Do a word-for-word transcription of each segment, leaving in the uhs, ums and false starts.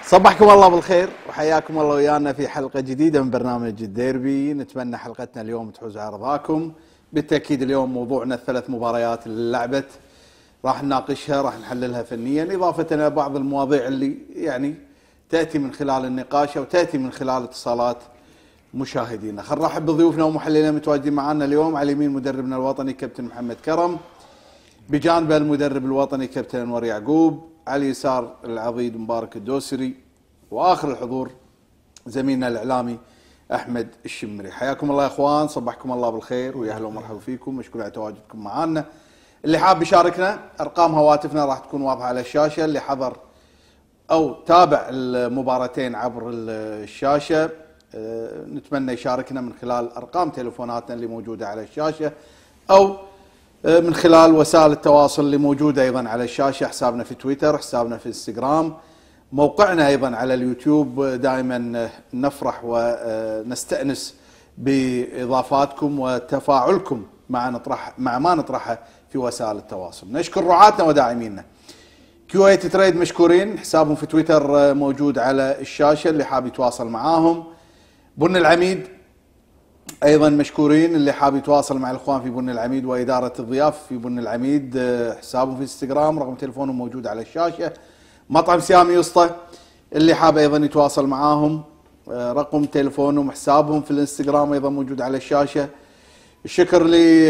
صبحكم الله بالخير وحياكم الله ويانا في حلقة جديدة من برنامج الديربي. نتمنى حلقتنا اليوم تحوز على رضاكم. بالتأكيد اليوم موضوعنا الثلاث مباريات اللي لعبت راح نناقشها، راح نحللها فنيا، إضافة إلى بعض المواضيع اللي يعني تأتي من خلال النقاش أو تأتي من خلال اتصالات مشاهدينا. خل نرحب بضيوفنا ومحللين متواجدين معنا اليوم. على اليمين مدربنا الوطني كابتن محمد كرم، بجانبه المدرب الوطني كابتن انور يعقوب، على اليسار العضيد مبارك الدوسري، واخر الحضور زميلنا الاعلامي احمد الشمري. حياكم الله يا اخوان، صبحكم الله بالخير ويا اهلا ومرحبا فيكم، مشكور على تواجدكم معنا. اللي حاب يشاركنا ارقام هواتفنا راح تكون واضحه على الشاشه، اللي حضر او تابع المباراتين عبر الشاشه نتمنى يشاركنا من خلال ارقام تليفوناتنا اللي موجوده على الشاشه او من خلال وسائل التواصل اللي موجودة أيضا على الشاشة، حسابنا في تويتر، حسابنا في انستغرام، موقعنا أيضا على اليوتيوب. دائما نفرح ونستأنس بإضافاتكم وتفاعلكم مع نطرح مع ما نطرحه في وسائل التواصل. نشكر رعاتنا وداعمينا. كويت تريد مشكورين، حسابهم في تويتر موجود على الشاشة اللي حاب يتواصل معاهم. بن العميد ايضا مشكورين، اللي حاب يتواصل مع الاخوان في بن العميد واداره الضياف في بن العميد حسابهم في انستغرام، رقم تليفونهم موجود على الشاشه. مطعم سيامي يسطى اللي حاب ايضا يتواصل معاهم رقم تليفونهم حسابهم في الانستغرام ايضا موجود على الشاشه. الشكر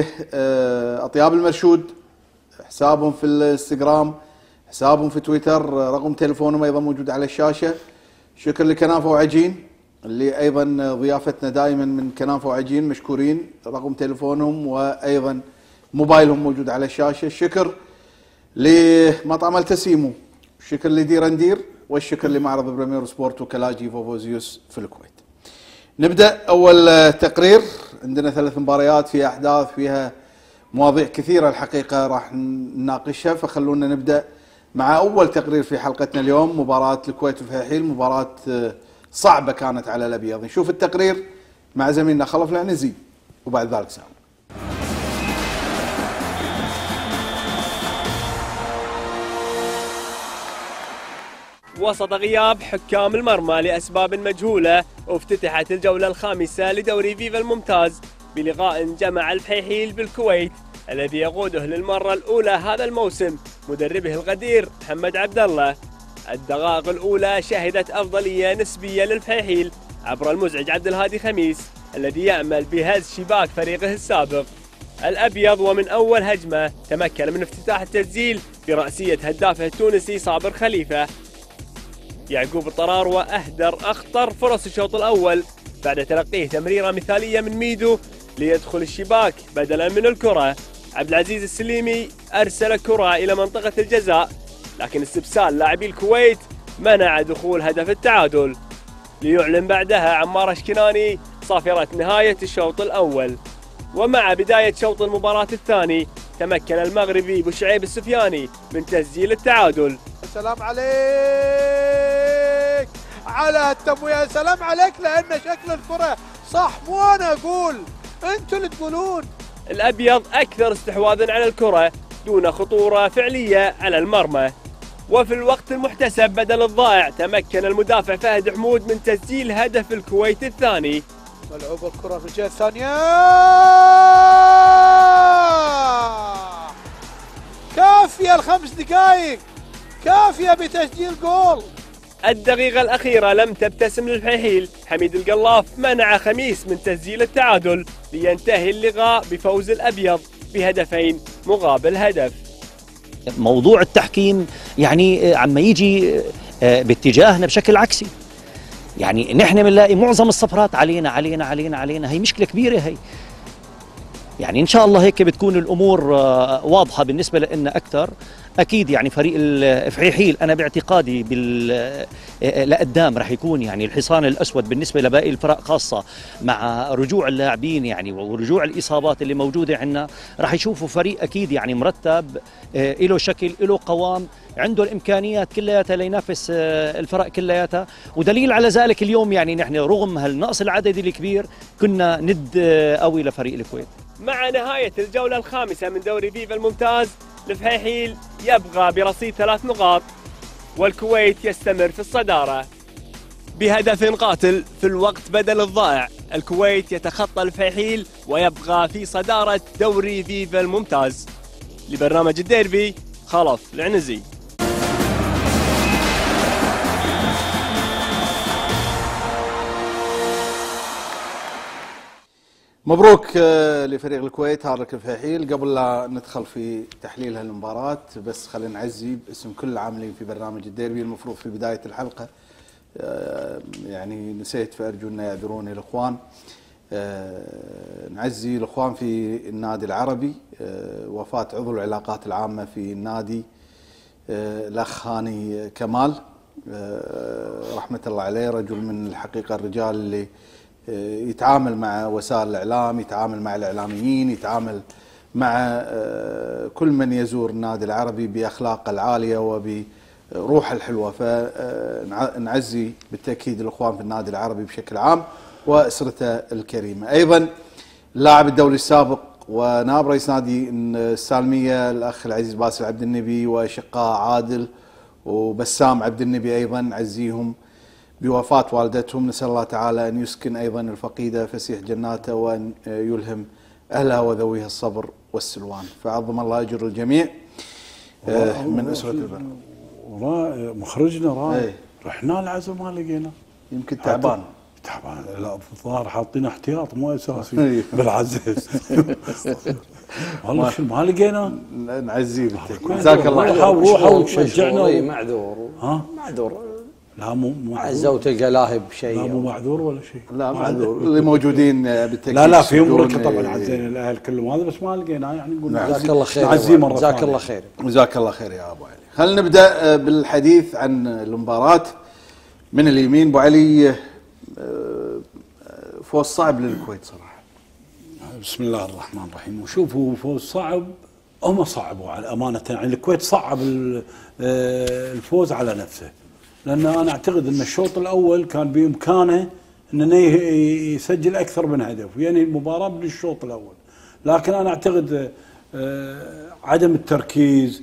لاطياب المرشود، حسابهم في الانستغرام، حسابهم في تويتر، رقم تليفونهم ايضا موجود على الشاشه. شكر لكنافه وعجين اللي ايضا ضيافتنا دائما من كنافه وعجين، مشكورين، رقم تليفونهم وايضا موبايلهم موجود على الشاشه. الشكر لمطعم التسيمو، الشكر لديرندير، والشكر لمعرض بريمير سبورت وكلاجي فوفوزيوس في الكويت. نبدا اول تقرير. عندنا ثلاث مباريات فيها احداث، فيها مواضيع كثيره الحقيقه راح نناقشها، فخلونا نبدا مع اول تقرير في حلقتنا اليوم. مباراه الكويت وفيحيل، مباراه صعبة كانت على الأبيض. نشوف التقرير مع زميلنا خلف العنزي وبعد ذلك سام. وسط غياب حكام المرمى لأسباب مجهولة، افتتحت الجولة الخامسة لدوري فيفا الممتاز بلقاء جمع الفحيحيل بالكويت الذي يقوده للمرة الأولى هذا الموسم مدربه القدير محمد عبد الله. الدقائق الأولى شهدت أفضلية نسبية للفحيحيل عبر المزعج عبد الهادي خميس الذي يعمل بهز شباك فريقه السابق الأبيض، ومن أول هجمة تمكن من افتتاح التسجيل برأسية هدافه التونسي صابر خليفة. يعقوب الطراروة أهدر أخطر فرص الشوط الأول بعد تلقيه تمريرة مثالية من ميدو ليدخل الشباك بدلا من الكرة. عبد العزيز السليمي أرسل كرة إلى منطقة الجزاء، لكن استبسال لاعبي الكويت منع دخول هدف التعادل، ليعلن بعدها عمار اشكناني صافرة نهاية الشوط الأول. ومع بداية شوط المباراة الثاني تمكن المغربي بوشعيب السفياني من تسجيل التعادل. سلام عليك على التمويه، سلام عليك، لأن شكل الكرة صح، مو أنا أقول، أنتوا اللي تقولون. الأبيض أكثر استحواذا على الكرة دون خطورة فعلية على المرمى. وفي الوقت المحتسب بدل الضائع تمكن المدافع فهد حمود من تسجيل هدف الكويت الثاني. ملعوب الكرة في الجهة الثانية، كافية الخمس دقائق، كافية بتسجيل جول. الدقيقة الأخيرة لم تبتسم للفحيحيل، حميد القلاف منع خميس من تسجيل التعادل لينتهي اللقاء بفوز الأبيض بهدفين مقابل هدف. موضوع التحكيم يعني عم يجي باتجاهنا بشكل عكسي، يعني نحن بنلاقي معظم الصفرات علينا علينا علينا علينا، هي مشكلة كبيرة هي. يعني إن شاء الله هيك بتكون الأمور واضحة بالنسبة لنا أكثر. أكيد يعني فريق الفحيحيل أنا باعتقادي لقدام رح يكون يعني الحصان الأسود بالنسبة لباقي الفرق، خاصة مع رجوع اللاعبين يعني ورجوع الإصابات اللي موجودة عندنا. رح يشوفوا فريق أكيد يعني مرتب، له شكل، له قوام، عنده الإمكانيات كلياتها لينافس الفرق كلياتها. ودليل على ذلك اليوم يعني نحن رغم هالنقص العددي الكبير كنا ند قوي لفريق الكويت. مع نهاية الجولة الخامسة من دوري فيفا الممتاز الفحيحيل يبقى برصيد ثلاث نقاط والكويت يستمر في الصدارة بهدف قاتل في الوقت بدل الضائع. الكويت يتخطى الفيحيل ويبقى في صدارة دوري فيفا الممتاز. لبرنامج الديربي خلف العنزي. مبروك لفريق الكويت هارلك الفيحيل. قبل لا ندخل في تحليل هالمباراة بس خلينا نعزي باسم كل العاملين في برنامج الديربي. المفروض في بداية الحلقة يعني نسيت، فأرجو أن يعذروني الأخوان. نعزي الأخوان في النادي العربي، وفاة عضو العلاقات العامة في النادي الأخ هاني كمال رحمة الله عليه. رجل من الحقيقة الرجال اللي يتعامل مع وسائل الإعلام، يتعامل مع الإعلاميين، يتعامل مع كل من يزور النادي العربي بأخلاقه العالية وبروحه الحلوة. فنعزي بالتأكيد الأخوان في النادي العربي بشكل عام وأسرته الكريمة. أيضا اللاعب الدولي السابق ونائب رئيس نادي السالمية الأخ العزيز باسل عبد النبي وأشقاء عادل وبسام عبد النبي أيضا نعزيهم بوفاة والدتهم. نسأل الله تعالى أن يسكن أيضا الفقيدة فسيح جناته وأن يلهم أهلها وذويها الصبر والسلوان. فعظم الله أجر الجميع من أسرة البر. مخرجنا رائع، رحنا العزو ما لقينا، يمكن تعبان تعبان. لا في الظاهر حاطين احتياط مو اساسي بالعزيز. والله شو ما لقينا. نعزيه جزاك الله خير. روحوا وشجعنا. معذور ها معذور. لا مو معذور. عزوا تلقى لاهب شيء. لا مو معذور ولا شيء. لا معذور اللي موجودين بالتاكيد. لا لا في بركه طبعا عزينا الاهل كلهم هذا بس ما لقينا يعني نقول جزاك الله خير. نعزيه مره جزاك الله خير. جزاك الله خير يا ابو علي. خلينا نبدا بالحديث عن المباراه من اليمين. ابو علي، فوز صعب للكويت صراحه. بسم الله الرحمن الرحيم. وشوفوا فوز صعب، هم صعبوا على امانه، يعني الكويت صعب الفوز على نفسه، لان انا اعتقد ان الشوط الاول كان بامكانه انه يسجل اكثر من هدف وينهي المباراه من الشوط الاول، لكن انا اعتقد عدم التركيز،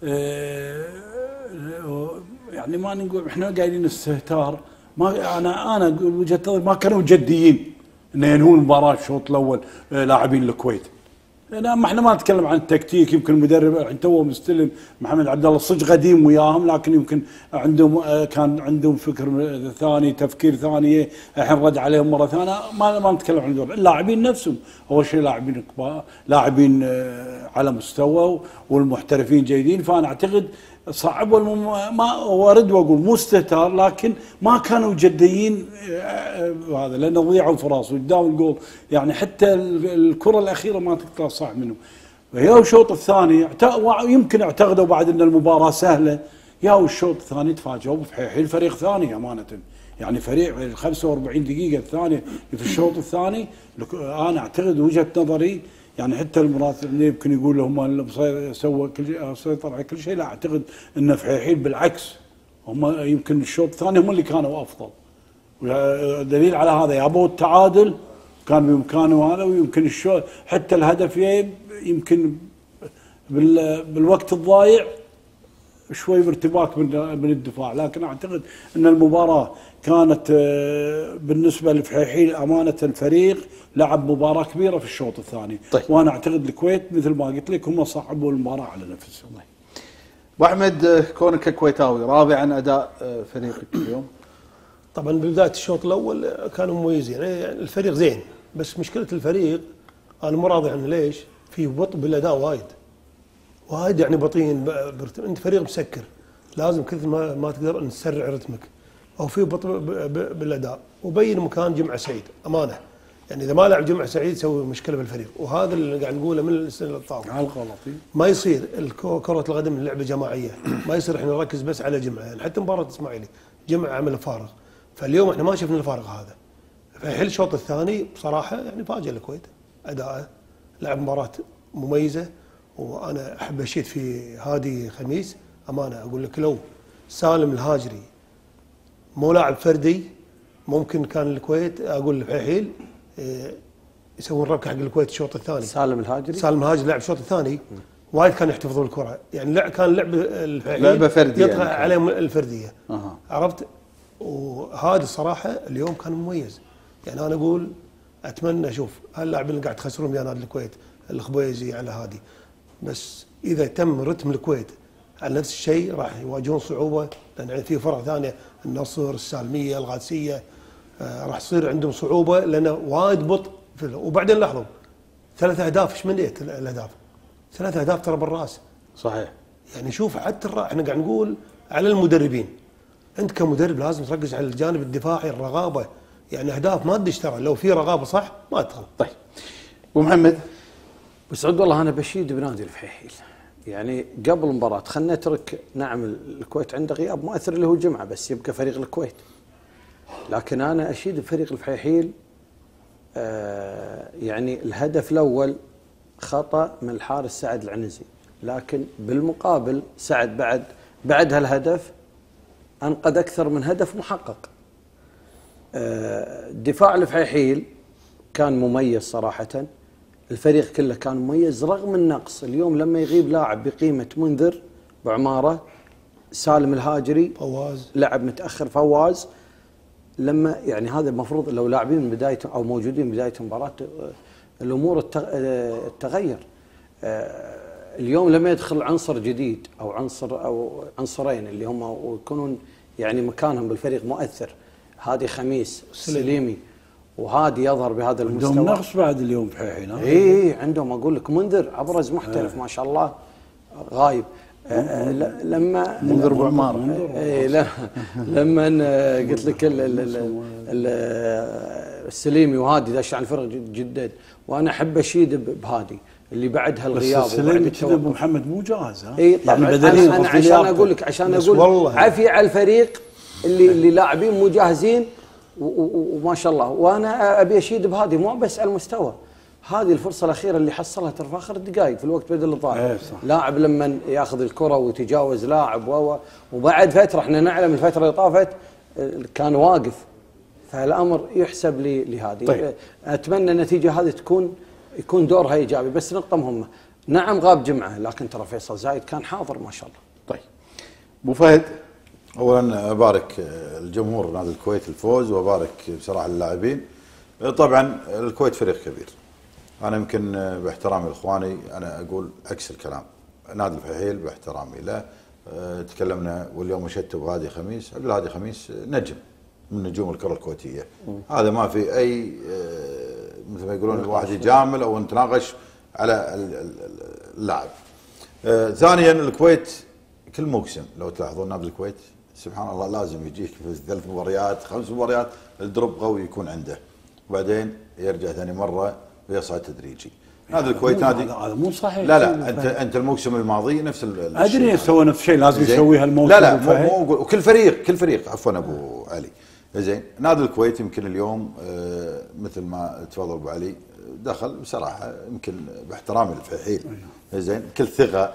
يعني ما نقول احنا قاعدين استهتار. ما انا انا اقول وجهه نظري ما كانوا جديين انه ينهون المباراه الشوط الاول لاعبين الكويت. لا احنا ما نتكلم عن التكتيك، يمكن المدرب الحين توه مستلم محمد عبد الله صدق قديم وياهم، لكن يمكن عندهم كان عندهم فكر ثاني، تفكير ثاني، الحين رد عليهم مره ثانيه. ما ما نتكلم عن الدور، اللاعبين نفسهم اول شيء لاعبين كبار، لاعبين على مستوى والمحترفين جيدين. فانا اعتقد صعب ما وارد واقول مو استهتار، لكن ما كانوا جديين هذا، لانه ضيعوا فرص قدام الجول. يعني حتى الكره الاخيره ما تقدر صح منه. يا الشوط الثاني يمكن اعتقدوا بعد ان المباراه سهله، يا الشوط الثاني تفاجئوا بحيل فريق ثاني امانه. يعني فريق ال خمسة وأربعين دقيقه الثانيه في الشوط الثاني، انا اعتقد وجهه نظري يعني حتى المراسلين يمكن يقول هم اللي سوى كل شيء، سيطر على كل شيء. لا اعتقد ان فحيحيل بالعكس، هم يمكن الشوط الثاني هم اللي كانوا افضل. دليل على هذا يابوا التعادل كان بامكانه هذا، ويمكن الشوط حتى الهدف يمكن بالوقت الضايع شوي بارتباك من الدفاع. لكن اعتقد ان المباراه كانت بالنسبه لفحيحيل امانه الفريق لعب مباراه كبيره في الشوط الثاني. طيب. وانا اعتقد الكويت مثل ما قلت لك هم صعبوا المباراه على نفسهم. ابو احمد، كونك كويتاوي راضي عن اداء فريقك اليوم؟ طبعا ببدايه الشوط الاول كانوا مميزين، يعني الفريق زين، بس مشكله الفريق انا مو راضي عنه. ليش؟ في بطء بالاداء وايد وايد، يعني بطيئين. انت فريق مسكر، لازم كثر ما ما تقدر نسرع رتمك، او في بطء بالاداء. وبين مكان جمعه سعيد امانه، يعني اذا ما لعب جمعه سعيد يسوي مشكله بالفريق، وهذا اللي قاعد نقوله من السنه اللي طافت. على الغلط ما يصير كره القدم لعبه جماعيه، ما يصير احنا نركز بس على جمعه. يعني حتى مباراه الاسماعيلي جمعه عمل فارغ، فاليوم احنا ما شفنا الفارغ هذا. فحل الشوط الثاني بصراحه يعني فاجئ الكويت اداءه، لعب مباراه مميزه. وانا احب اشيد في هادي خميس امانه، اقول لك لو سالم الهاجري مو لاعب فردي ممكن كان الكويت اقول الفحيحيل يسوون ربكه حق الكويت الشوط الثاني. سالم الهاجري سالم الهاجري لعب الشوط الثاني وايد كانوا يحتفظون الكره، يعني لا كان لعب الفحيل لعبة فردية يطغى يعني. عليهم الفرديه. أها. عرفت؟ وهذا الصراحه اليوم كان مميز. يعني انا اقول اتمنى اشوف هاللاعبين اللي قاعد تخسرون ويا نادي الكويت، الخبيزي على هادي، بس اذا تم رتم الكويت على نفس الشيء راح يواجهون صعوبه، لان في فرق ثانيه النصر، السالميه، الغادسيه، آه راح تصير عندهم صعوبه لانه وايد بطء. وبعدين لاحظوا ثلاث اهداف، ايش من ايت الاهداف؟ ثلاث اهداف ترى بالراس. صحيح. يعني شوف حتى الرا... احنا قاعد نقول على المدربين، انت كمدرب لازم تركز على الجانب الدفاعي، الرغابه، يعني اهداف ما تدش ترى، لو في رغابه صح ما تدخل. طيب ابو محمد. بسعود والله انا بشيد بنادي الفحيحيل، يعني قبل المباراه خلينا نترك، نعم الكويت عنده غياب مؤثر اللي هو الجمعه، بس يبقى فريق الكويت، لكن انا اشيد بفريق الفحيحيل. آه يعني الهدف الاول خطا من الحارس سعد العنزي، لكن بالمقابل سعد بعد بعد هالهدف انقذ اكثر من هدف محقق. آه دفاع الفحيحيل كان مميز صراحه، الفريق كله كان مميز رغم النقص. اليوم لما يغيب لاعب بقيمه منذر بعماره، سالم الهاجري فواز لعب متاخر، فواز، لما يعني هذا المفروض لو لاعبين من بدايه او موجودين من بدايه المباراه الامور تغير. اليوم لما يدخل عنصر جديد او عنصر او عنصرين اللي هم ويكونون يعني مكانهم بالفريق مؤثر، هادي خميس، سليمي، وهادي يظهر بهذا المستوى. عندهم نقص بعد اليوم في حين. اي عندهم، اقول لك منذر ابرز محترف آه. ما شاء الله غايب. آه لما منذر ابو عمار. اي لا لما قلت لك ال ال ال السليمي وهادي داش عن الفرق جدد، وانا احب اشيد بهادي اللي بعد هالغياب. بس السليمي كذا ابو محمد مو جاهز. ها اي طبعا يعني انا, أنا عشان اقول لك عشان اقول عافيه على الفريق اللي اللي لاعبين مو جاهزين وما شاء الله. وانا ابي اشيد بهادي مو بس على المستوى، هذه الفرصه الاخيره اللي حصلها ترى في اخر الدقائق في الوقت بدل الضائع. ايه لاعب لما ياخذ الكره ويتجاوز لاعب و وبعد فتره احنا نعلم الفتره اللي طافت كان واقف، فالامر يحسب لي لهذه. طيب. اتمنى النتيجه هذه تكون يكون دورها ايجابي. بس نقطه مهمه، نعم غاب جمعه لكن ترى فيصل زايد كان حاضر ما شاء الله. طيب ابو فهد. اولا ابارك الجمهور نادي الكويت الفوز، وابارك بصراحه اللاعبين. طبعا الكويت فريق كبير، انا يمكن باحترامي لاخواني انا اقول عكس الكلام. نادي الفحيحيل باحترامي له أه تكلمنا واليوم اشدت بهادي خميس، عبد الهادي خميس نجم من نجوم الكره الكويتيه، هذا ما في اي أه مثل ما يقولون الواحد يجامل او نتناقش على اللاعب. أه ثانيا الكويت كل موسم لو تلاحظون نادي الكويت سبحان الله لازم يجيك في ثلاث مباريات خمس مباريات الدروب قوي يكون عنده، وبعدين يرجع ثاني مره ويصعد تدريجي. نادي الكويت نادي هذا مو صحيح. لا لا انت انت الموسم الماضي نفس الشيء. ادري يسوي نفس الشيء لازم يسويها الموسم. لا لا مو مو وكل فريق كل فريق عفوا ابو علي. زين نادي الكويت يمكن اليوم آه مثل ما تفضل ابو علي دخل بصراحه يمكن باحترامي للفحيحيل. زين كل ثقه،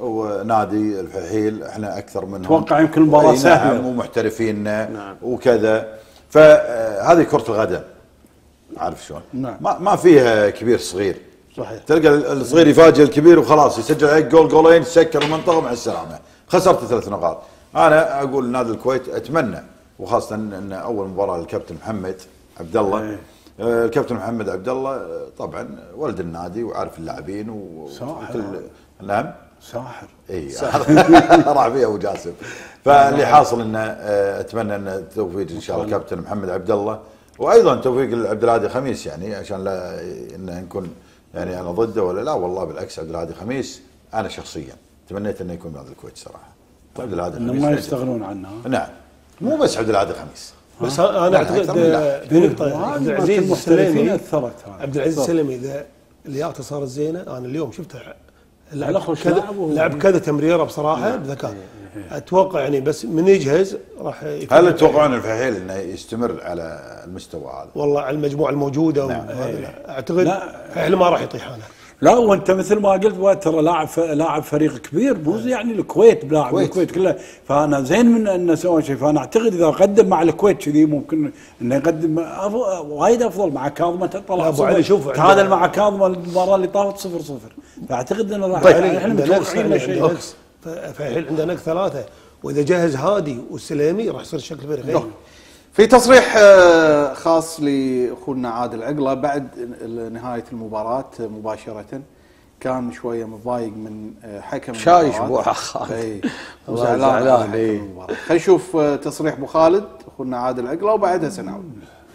ونادي الفحيحيل احنا اكثر منهم، اتوقع يمكن المباراه سهله نعم ومحترفين نعم. وكذا، فهذه كره القدم عارف شلون؟ نعم. ما ما فيها كبير صغير. صحيح. تلقى الصغير يفاجئ الكبير وخلاص يسجل عليك جول جولين سكر المنطقه مع السلامه، خسرت ثلاث نقاط. انا اقول نادي الكويت اتمنى، وخاصه ان اول مباراه للكابتن محمد عبد الله. آه الكابتن محمد عبد الله طبعا ولد النادي وعارف اللاعبين وكل نعم ساحر. اي راح فيها ابو جاسم. فاللي حاصل انه اتمنى ان التوفيق ان شاء الله الكابتن محمد عبد الله، وايضا توفيق لعبد الهادي خميس، يعني عشان لا ان نكون يعني انا ضده ولا لا، والله بالعكس عبد الهادي خميس انا شخصيا تمنيت انه يكون بنادي الكويت صراحه. عبد الهادي خميس ما يستغنون عنه. نعم مو بس عبد الهادي خميس، بس انا اعتقد عبد العزيز السلمي اثرت. عبد العزيز السلمي اذا لياقته صارت زينه، انا اليوم شفته لعب كذا لعب كذا تمريره بصراحه بذكاء. اتوقع يعني بس من يجهز راح. هل تتوقعون الفحيحيل انه يستمر على المستوى هذا؟ والله على المجموعه الموجوده. نعم. اعتقد الفحيحيل ما راح يطيح. انا لا وانت مثل ما قلت ترى لاعب لاعب فريق كبير مو يعني الكويت بلاعب الكويت كله، فانا زين من انه سوى شيء. فانا اعتقد اذا قدم مع الكويت كذي ممكن انه يقدم وايد افضل مع كاظمه. طلع ابو علي شوف تعادل مع كاظمه المباراه اللي طافت صفر صفر، فاعتقد انه راح احنا متوقعين له شيء. فالحين عنده نقص ثلاثه، واذا جهز هادي والسليمي راح يصير شكل فريق. في تصريح خاص لاخونا عادل عقله بعد نهايه المباراه مباشره، كان شويه متضايق من حكم شايش ابو خالد، اي زعلان. خلينا نشوف تصريح ابو خالد اخونا عادل عقله وبعدها سنعود.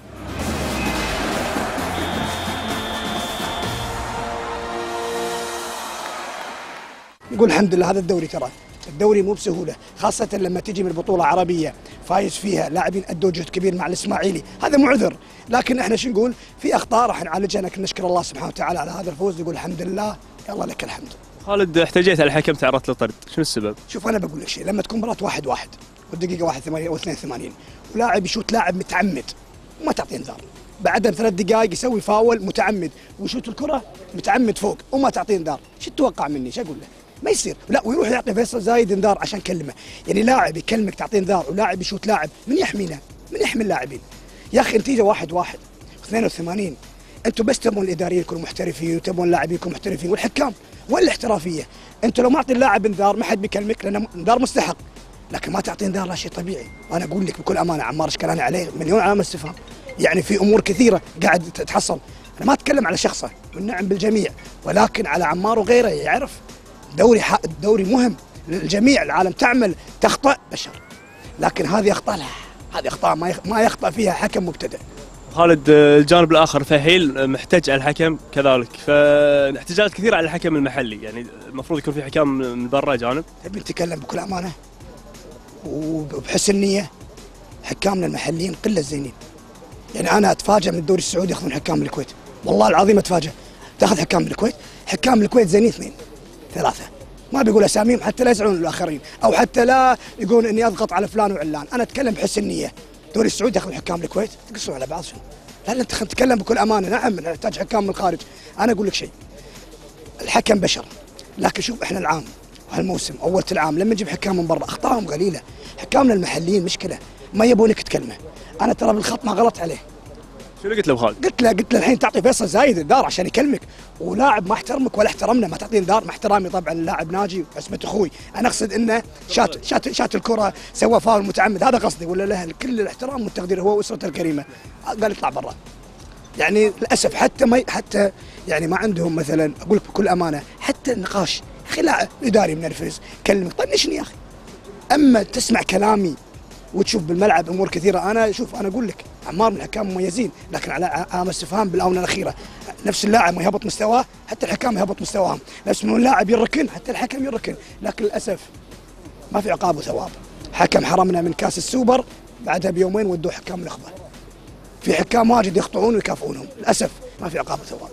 يقول الحمد لله هذا الدوري، ترى الدوري مو بسهوله، خاصه لما تجي من بطوله عربيه فايز فيها لاعبين ادوا جهد كبير مع الاسماعيلي، هذا مو عذر، لكن احنا شو نقول؟ في اخطاء راح نعالجها، لكن نشكر الله سبحانه وتعالى على هذا الفوز، نقول الحمد لله، يلا لك الحمد. خالد احتجيت على الحكم تعرضت لطرد، شنو السبب؟ شوف انا بقول لك شيء، لما تكون مباراه واحد واحد والدقيقه واحد وثمانين او اثنين وثمانين ولاعب يشوت لاعب متعمد وما تعطيه انذار، بعدها بثلاث دقائق يسوي فاول متعمد ويشوت الكره متعمد فوق وما تعطيه انذار، شو تتوقع مني؟ شو اقول له؟ ما يصير، لا ويروح يعطي فيصل زايد انذار عشان كلمه، يعني لاعب يكلمك تعطيه انذار ولاعب يشوت لاعب، من يحمينا؟ من يحمي اللاعبين؟ يا اخي النتيجه واحد واحد اثنين وثمانين، انتم بس تبون الاداريين يكونوا محترفين وتبون اللاعبين يكونوا محترفين والحكام ولا الاحترافيه، انتم لو ما اعطي اللاعب انذار ما حد بيكلمك لانه انذار مستحق، لكن ما تعطي انذار لا شيء طبيعي، وانا اقول لك بكل امانه عمار اشكالاني عليه مليون علامه استفهام، يعني في امور كثيره قاعد تتحصل، انا ما اتكلم على شخصه والنعم بالجميع، ولكن على عمار وغيره يعرف دوري حق الدوري مهم للجميع، العالم تعمل تخطئ بشر، لكن هذه اخطاء لا هذه اخطاء ما ما يخطأ فيها حكم مبتدئ. خالد الجانب الاخر فهيل محتاج على الحكم كذلك، فاحتجاجات كثيره على الحكم المحلي، يعني المفروض يكون في حكام من برا جانب. تبي نتكلم بكل امانه وبحسن نيه، حكامنا المحليين قله زينين، يعني انا اتفاجئ من الدوري السعودي ياخذون حكام الكويت، والله العظيم اتفاجئ، تاخذ حكام الكويت، حكام الكويت زينين اثنين ثلاثه، ما بيقول اساميهم حتى لا يزعلون الاخرين او حتى لا يقول اني اضغط على فلان وعلان، انا اتكلم بحسن نيه. الدوري السعودي ياخذ حكام الكويت تقصون على بعض شنو؟ لا لا انت تتكلم بكل امانه، نعم نحتاج حكام من الخارج، انا اقول لك شيء، الحكم بشر، لكن شوف احنا العام هالموسم اول العام لما نجيب حكام من برا اخطائهم قليله، حكامنا المحليين مشكله ما يبونك تكلمه، انا ترى بالخط ما غلط عليه. شنو قلت له خالد؟ قلت له قلت له الحين تعطي فيصل زايد انذار عشان يكلمك، ولاعب ما احترمك ولا احترمنا ما تعطيه انذار، مع احترامي طبعا اللاعب ناجي وعصمه اخوي، انا اقصد انه شات شات شات الكره سوى فاول متعمد، هذا قصدي، ولا له كل الاحترام والتقدير هو واسرته الكريمه، قال اطلع برا. يعني للاسف حتى ما حتى يعني ما عندهم مثلا، اقول لك بكل امانه حتى النقاش، يا اخي لاعب اداري منرفز كلمك طنشني يا اخي، اما تسمع كلامي وتشوف بالملعب امور كثيره، انا شوف انا اقول لك عمار من الحكام مميزين، لكن على علامه استفهام بالاونه الاخيره، نفس اللاعب ما يهبط مستواه حتى الحكام يهبط مستواهم، نفس من اللاعب يركن حتى الحكم يركن، لكن للاسف ما في عقاب وثواب، حكم حرمنا من كاس السوبر بعدها بيومين ودوه حكام نخبه، في حكام واجد يخطئون ويكافئونهم، للاسف ما في عقاب وثواب.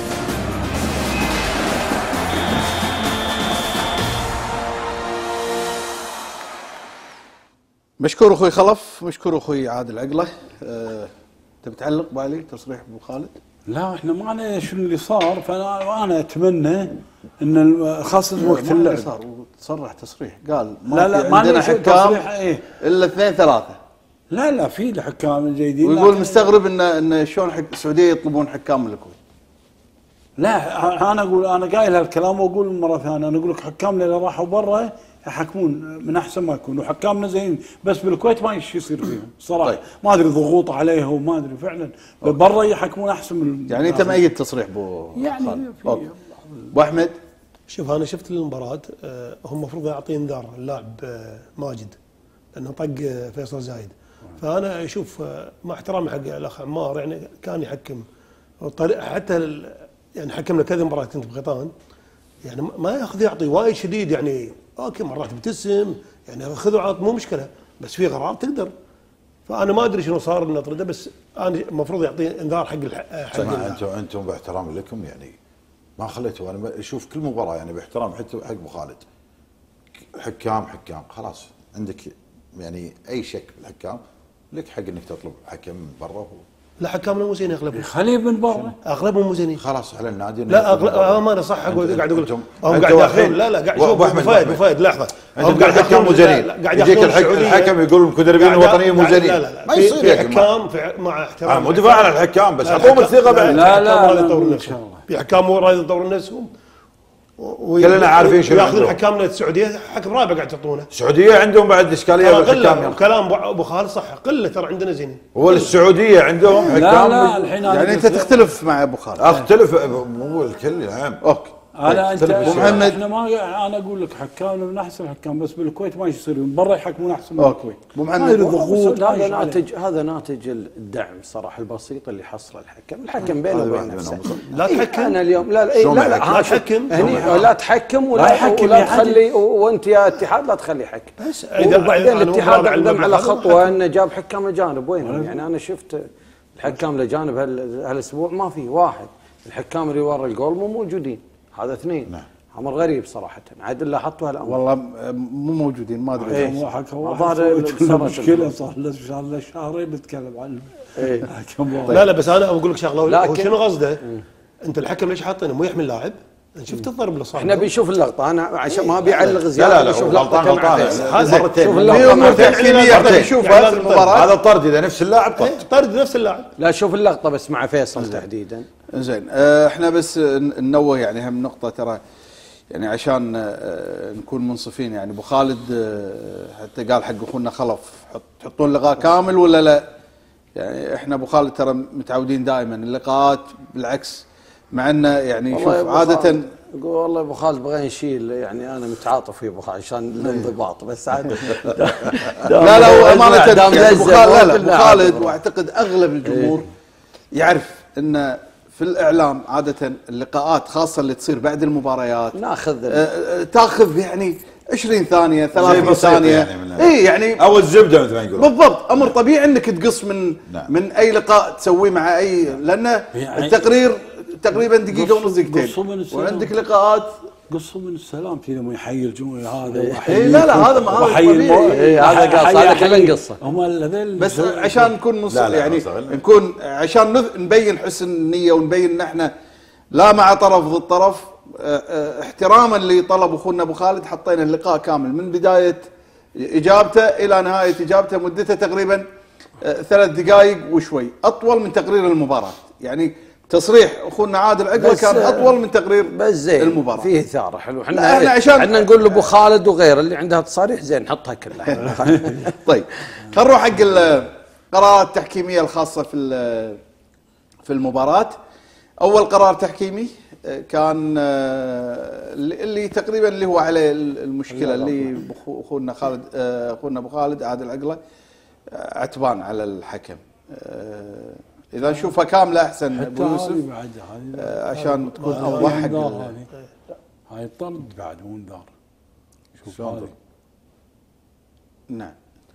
مشكور اخوي خلف، مشكور اخوي عادل عقله. أه تبي تعلق بالي تصريح ابو خالد؟ لا احنا ما علينا شنو اللي صار، فانا انا اتمنى ان خاصه وقت اللعب صار وتصرح تصريح قال ما لا لا ما عندنا حكام ايه الا اثنين ثلاثه. لا لا في الحكام الجيدين، ويقول مستغرب ان ان شلون حك... السعوديه يطلبون حكام من الكويت. لا انا اقول انا قايل هالكلام واقول مره ثانيه، انا اقول لك حكامنا اللي راحوا برا يحكمون من احسن ما يكون، وحكامنا زين، بس بالكويت ما ايش يصير فيهم صراحه. طيب. ما ادري ضغوط عليهم وما ادري فعلا، برا يحكمون احسن من يعني انت مأيد تصريح ابو يعني ابو احمد؟ شوف انا شفت المباراه، آه هم المفروض يعطيه انذار اللاعب آه ماجد لانه طق آه فيصل زايد، فانا اشوف آه مع احترامي حق الاخ عمار يعني كان يحكم حتى يعني حكمنا كذا مباراه كنت بغيطان، يعني ما ياخذ يعطي وايد شديد، يعني اوكي مرات بتسم يعني خذوا عط مو مشكله، بس في غرام تقدر، فانا ما ادري شنو صار النطرده، بس انا المفروض يعطي انذار حق حق انتم انتم باحترام لكم يعني ما خليتوا، انا اشوف كل مباراه يعني باحترام حتى حق ابو خالد، حكام حكام خلاص عندك يعني اي شك بالحكام لك حق انك تطلب حكم من برا لا حكامنا مو زين اغلبهم. خليه من برا. اغلبهم مو زينين. خلاص على النادي. لا اغلب امانه صح اقول قاعد اقول هم قاعد ياخذون. لا لا قاعد ابو احمد فهد فهد لحظه هم قاعد ياخذون مو زينين. يجيك الحكم يقول المدربين الوطنيين مو زينين. لا لا ما يصير يا حكام مع احترام. مو دفاع عن الحكام بس اعطوهم الثقه بعد. لا لا في حكام مو راضي يطور نفسهم. كلنا عارفين شنو ياخذون حكامنا السعوديه حكم رابع قاعد تعطونه. السعوديه عندهم بعد اشكاليه بالحكام. كلام ابو خالد صح قله ترى عندنا زين. هو السعوديه عندهم حكام. لا لا الحين يعني انت تختلف مع ابو خالد. اختلف مو الكل نعم. اوكي. انا انت ابو محمد احنا ما انا اقول لك حكامنا من احسن الحكام بس بالكويت ما يصير برا يحكمون احسن من الكويت. ابو محمد ضغوط هذا ناتج هذا ناتج الدعم صراحه البسيط اللي حصله الحكم، الحكم بينه وبين نفسه. لا تحكم انا اليوم لا لا لا, لا تحكم هني لا تحكم ولا ولا تخلي وانت يا اتحاد لا تخلي حكم. وبعدين الاتحاد قدم على خطوه انه جاب حكام اجانب وينهم؟ يعني انا شفت الحكام الاجانب هالاسبوع ما في واحد. الحكام اللي ورا الجول مو موجودين. هذا اثنين. نعم. امر غريب صراحه عاد لا حطوا هالامر. والله مو موجودين ما ادري ايه مو حكوا مشكله صار له شهرين بتكلم عنه. ايه لا لا بس انا اقول لك شغله هو شنو قصده؟ انت الحكم ليش حاطينه مو يحمل لاعب؟ شفت الضرب اللي صار. احنا بنشوف اللقطه انا عشان ما بيعلق زياده. لا لا شوف غلطان غلطان هذا مرتين مرتين شوف هذا المباراه هذا الطرد اذا نفس اللاعب طرد. طرد نفس اللاعب. لا شوف اللقطه بس مع فيصل تحديدا. زين احنا بس ننوه يعني هم نقطه ترى يعني عشان نكون منصفين يعني ابو خالد حتى قال حق اخونا خلف تحطون لقاء كامل ولا لا؟ يعني احنا ابو خالد ترى متعودين دائما اللقاءات بالعكس مع انه يعني شوف عاده يقول والله ابو خالد بغى نشيل يعني انا متعاطف في ابو خالد عشان الانضباط بس عاد لا لا هو امانه يعني ابو خالد لا لا ابو خالد واعتقد اغلب الجمهور يعرف ان في الاعلام عاده اللقاءات خاصه اللي تصير بعد المباريات ناخذ آه تاخذ يعني عشرين ثانيه ثلاثين ثانيه يعني اي يعني او الزبده مثل ما يقولون بالضبط امر طبيعي انك تقص من نعم. من اي لقاء تسويه مع اي لان يعني التقرير تقريبا دقيقه ونص دقيقتين وعندك لقاءات قصوا من السلام كذا مو يحيي الجمهور هذا اي لا لا هذا ما هذا طبيعي هذا قص هذا كله قصه هم هذول بس عشان نكون مص... يعني نكون عشان نبين حسن النيه ونبين ان احنا لا مع طرف ضد طرف احتراما لطلب اخونا ابو خالد حطينا اللقاء كامل من بدايه اجابته الى نهايه اجابته مدته تقريبا ثلاث دقائق وشوي اطول من تقرير المباراه يعني تصريح اخونا عادل عقله كان اطول من تقرير بس زين المباراه فيه اثاره حلو احنا احنا عشان احنا نقول لابو خالد وغيره اللي عندها تصاريح زين نحطها كلها. طيب خلينا نروح حق القرارات التحكيميه الخاصه في في المباراه. اول قرار تحكيمي كان اللي تقريبا اللي هو عليه المشكله اللي اخونا خالد اخونا ابو خالد عادل عقله عتبان على الحكم. اذا نشوفها كامله احسن ابو يوسف عشان تكون اوضح حق هاي طرد بعد مو انذار. شوف هذا نعم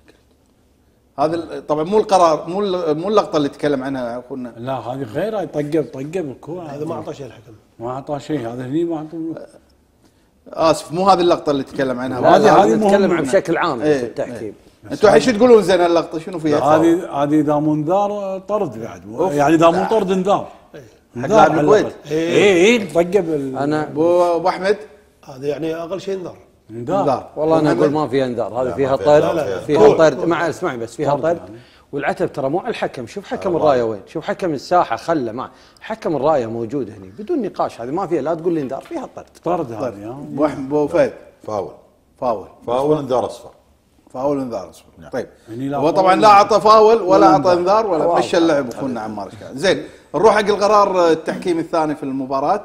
هذا طبعا مو القرار مو مو اللقطه اللي تكلم عنها اخونا. لا هذه غير طقب طقب الكوره هذا ما اعطى شيء الحكم ما اعطى شيء هذا هني ما اعطى. اسف مو هذه اللقطه اللي تكلم عنها هذه هذه نتكلم عن بشكل عام ايه في التحكيم. انتم الحين شو تقولون زين اللقطه شنو فيها؟ هذه هذه اذا مو انذار طرد بعد يعني اذا مو طرد انذار حق لاعب الكويت. اي اي طقب انا ابو احمد هذا يعني اقل شيء انذار. انذار والله انا اقول ما فيها انذار هذه فيها طرد فيها طرد مع اسمعي بس فيها طرد والعتب ترى مو على الحكم. شوف حكم الرايه وين شوف حكم الساحه خله مع حكم الرايه موجود هنا بدون نقاش. هذه ما فيها لا تقول لي انذار فيها طرد طرد هذه ابو احمد ابو فهد فاول فاول فاول انذار اصفر فاول انذار اصفر. طيب هو طبعا لا اعطى فاول ولا اعطى انذار ولا مشى اللعب اخونا عمار اشكال. زين نروح حق القرار التحكيم الثاني في المباراه.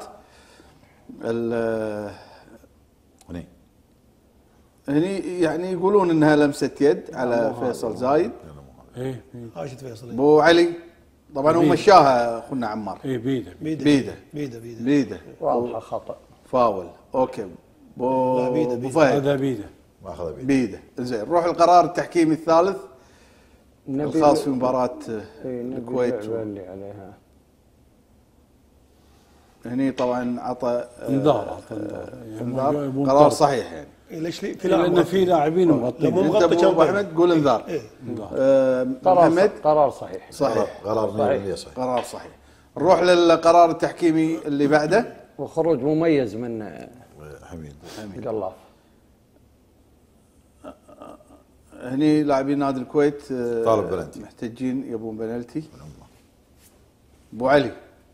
هني هني يعني يقولون انها لمسه يد على فيصل زايد. ايه عاشت فيصل ابو علي طبعا هو مشاها اخونا عمار. ايه بيده بيده بيده بيده بيده واضحه خطا فاول. اوكي ابو ابو فهد هذا بيده ما اخذ بيده بيده. زين نروح القرار التحكيمي الثالث الخاص في مباراه الكويت اللي عليها. هني طبعا عطى انذار انذار قرار صحيح يعني ليش لي في لان لاعب في لاعبين لو مغطين. مو انت مغطي ابو كان طيب. احمد قول انذار. إيه. آه، قرار محمد قرار صحيح. صحيح، قرار مية بالمية صحيح. قرار صحيح. نروح للقرار التحكيمي اللي بعده. وخروج مميز من حميد قلاف. هني لاعبين نادي الكويت آه، طالب بلنتي. محتاجين يبون بنالتي. ابو علي،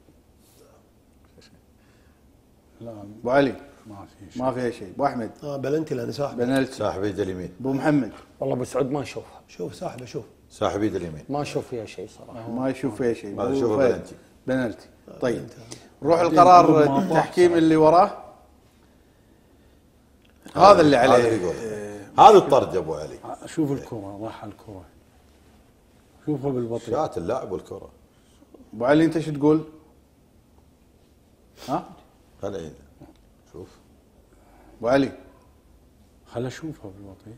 لا ابو علي ما في شيء. ما فيها شيء. ابو احمد اه بلنتي لانه ساحب. بنالتي. ساحب يد اليمين. ابو محمد والله ابو سعود ما اشوفها، شوف ساحبه شوف. ساحب يد اليمين. ما اشوف فيها شيء صراحه. ما يشوف فيها شيء. ما أبو يشوفه فهد. بنالتي. بنالتي. طيب نروح بعدين القرار يقول ما التحكيم طاح. اللي وراه. هذا اللي هذا عليه. اللي يقول. هذا الطرد يا ابو علي. شوف الكره، راح الكره، شوفها بالبطيء. شات اللاعب والكره. ابو علي انت شو تقول؟ ها؟ خلي عيد. شوف ابو علي خل اشوفها بالبطيء.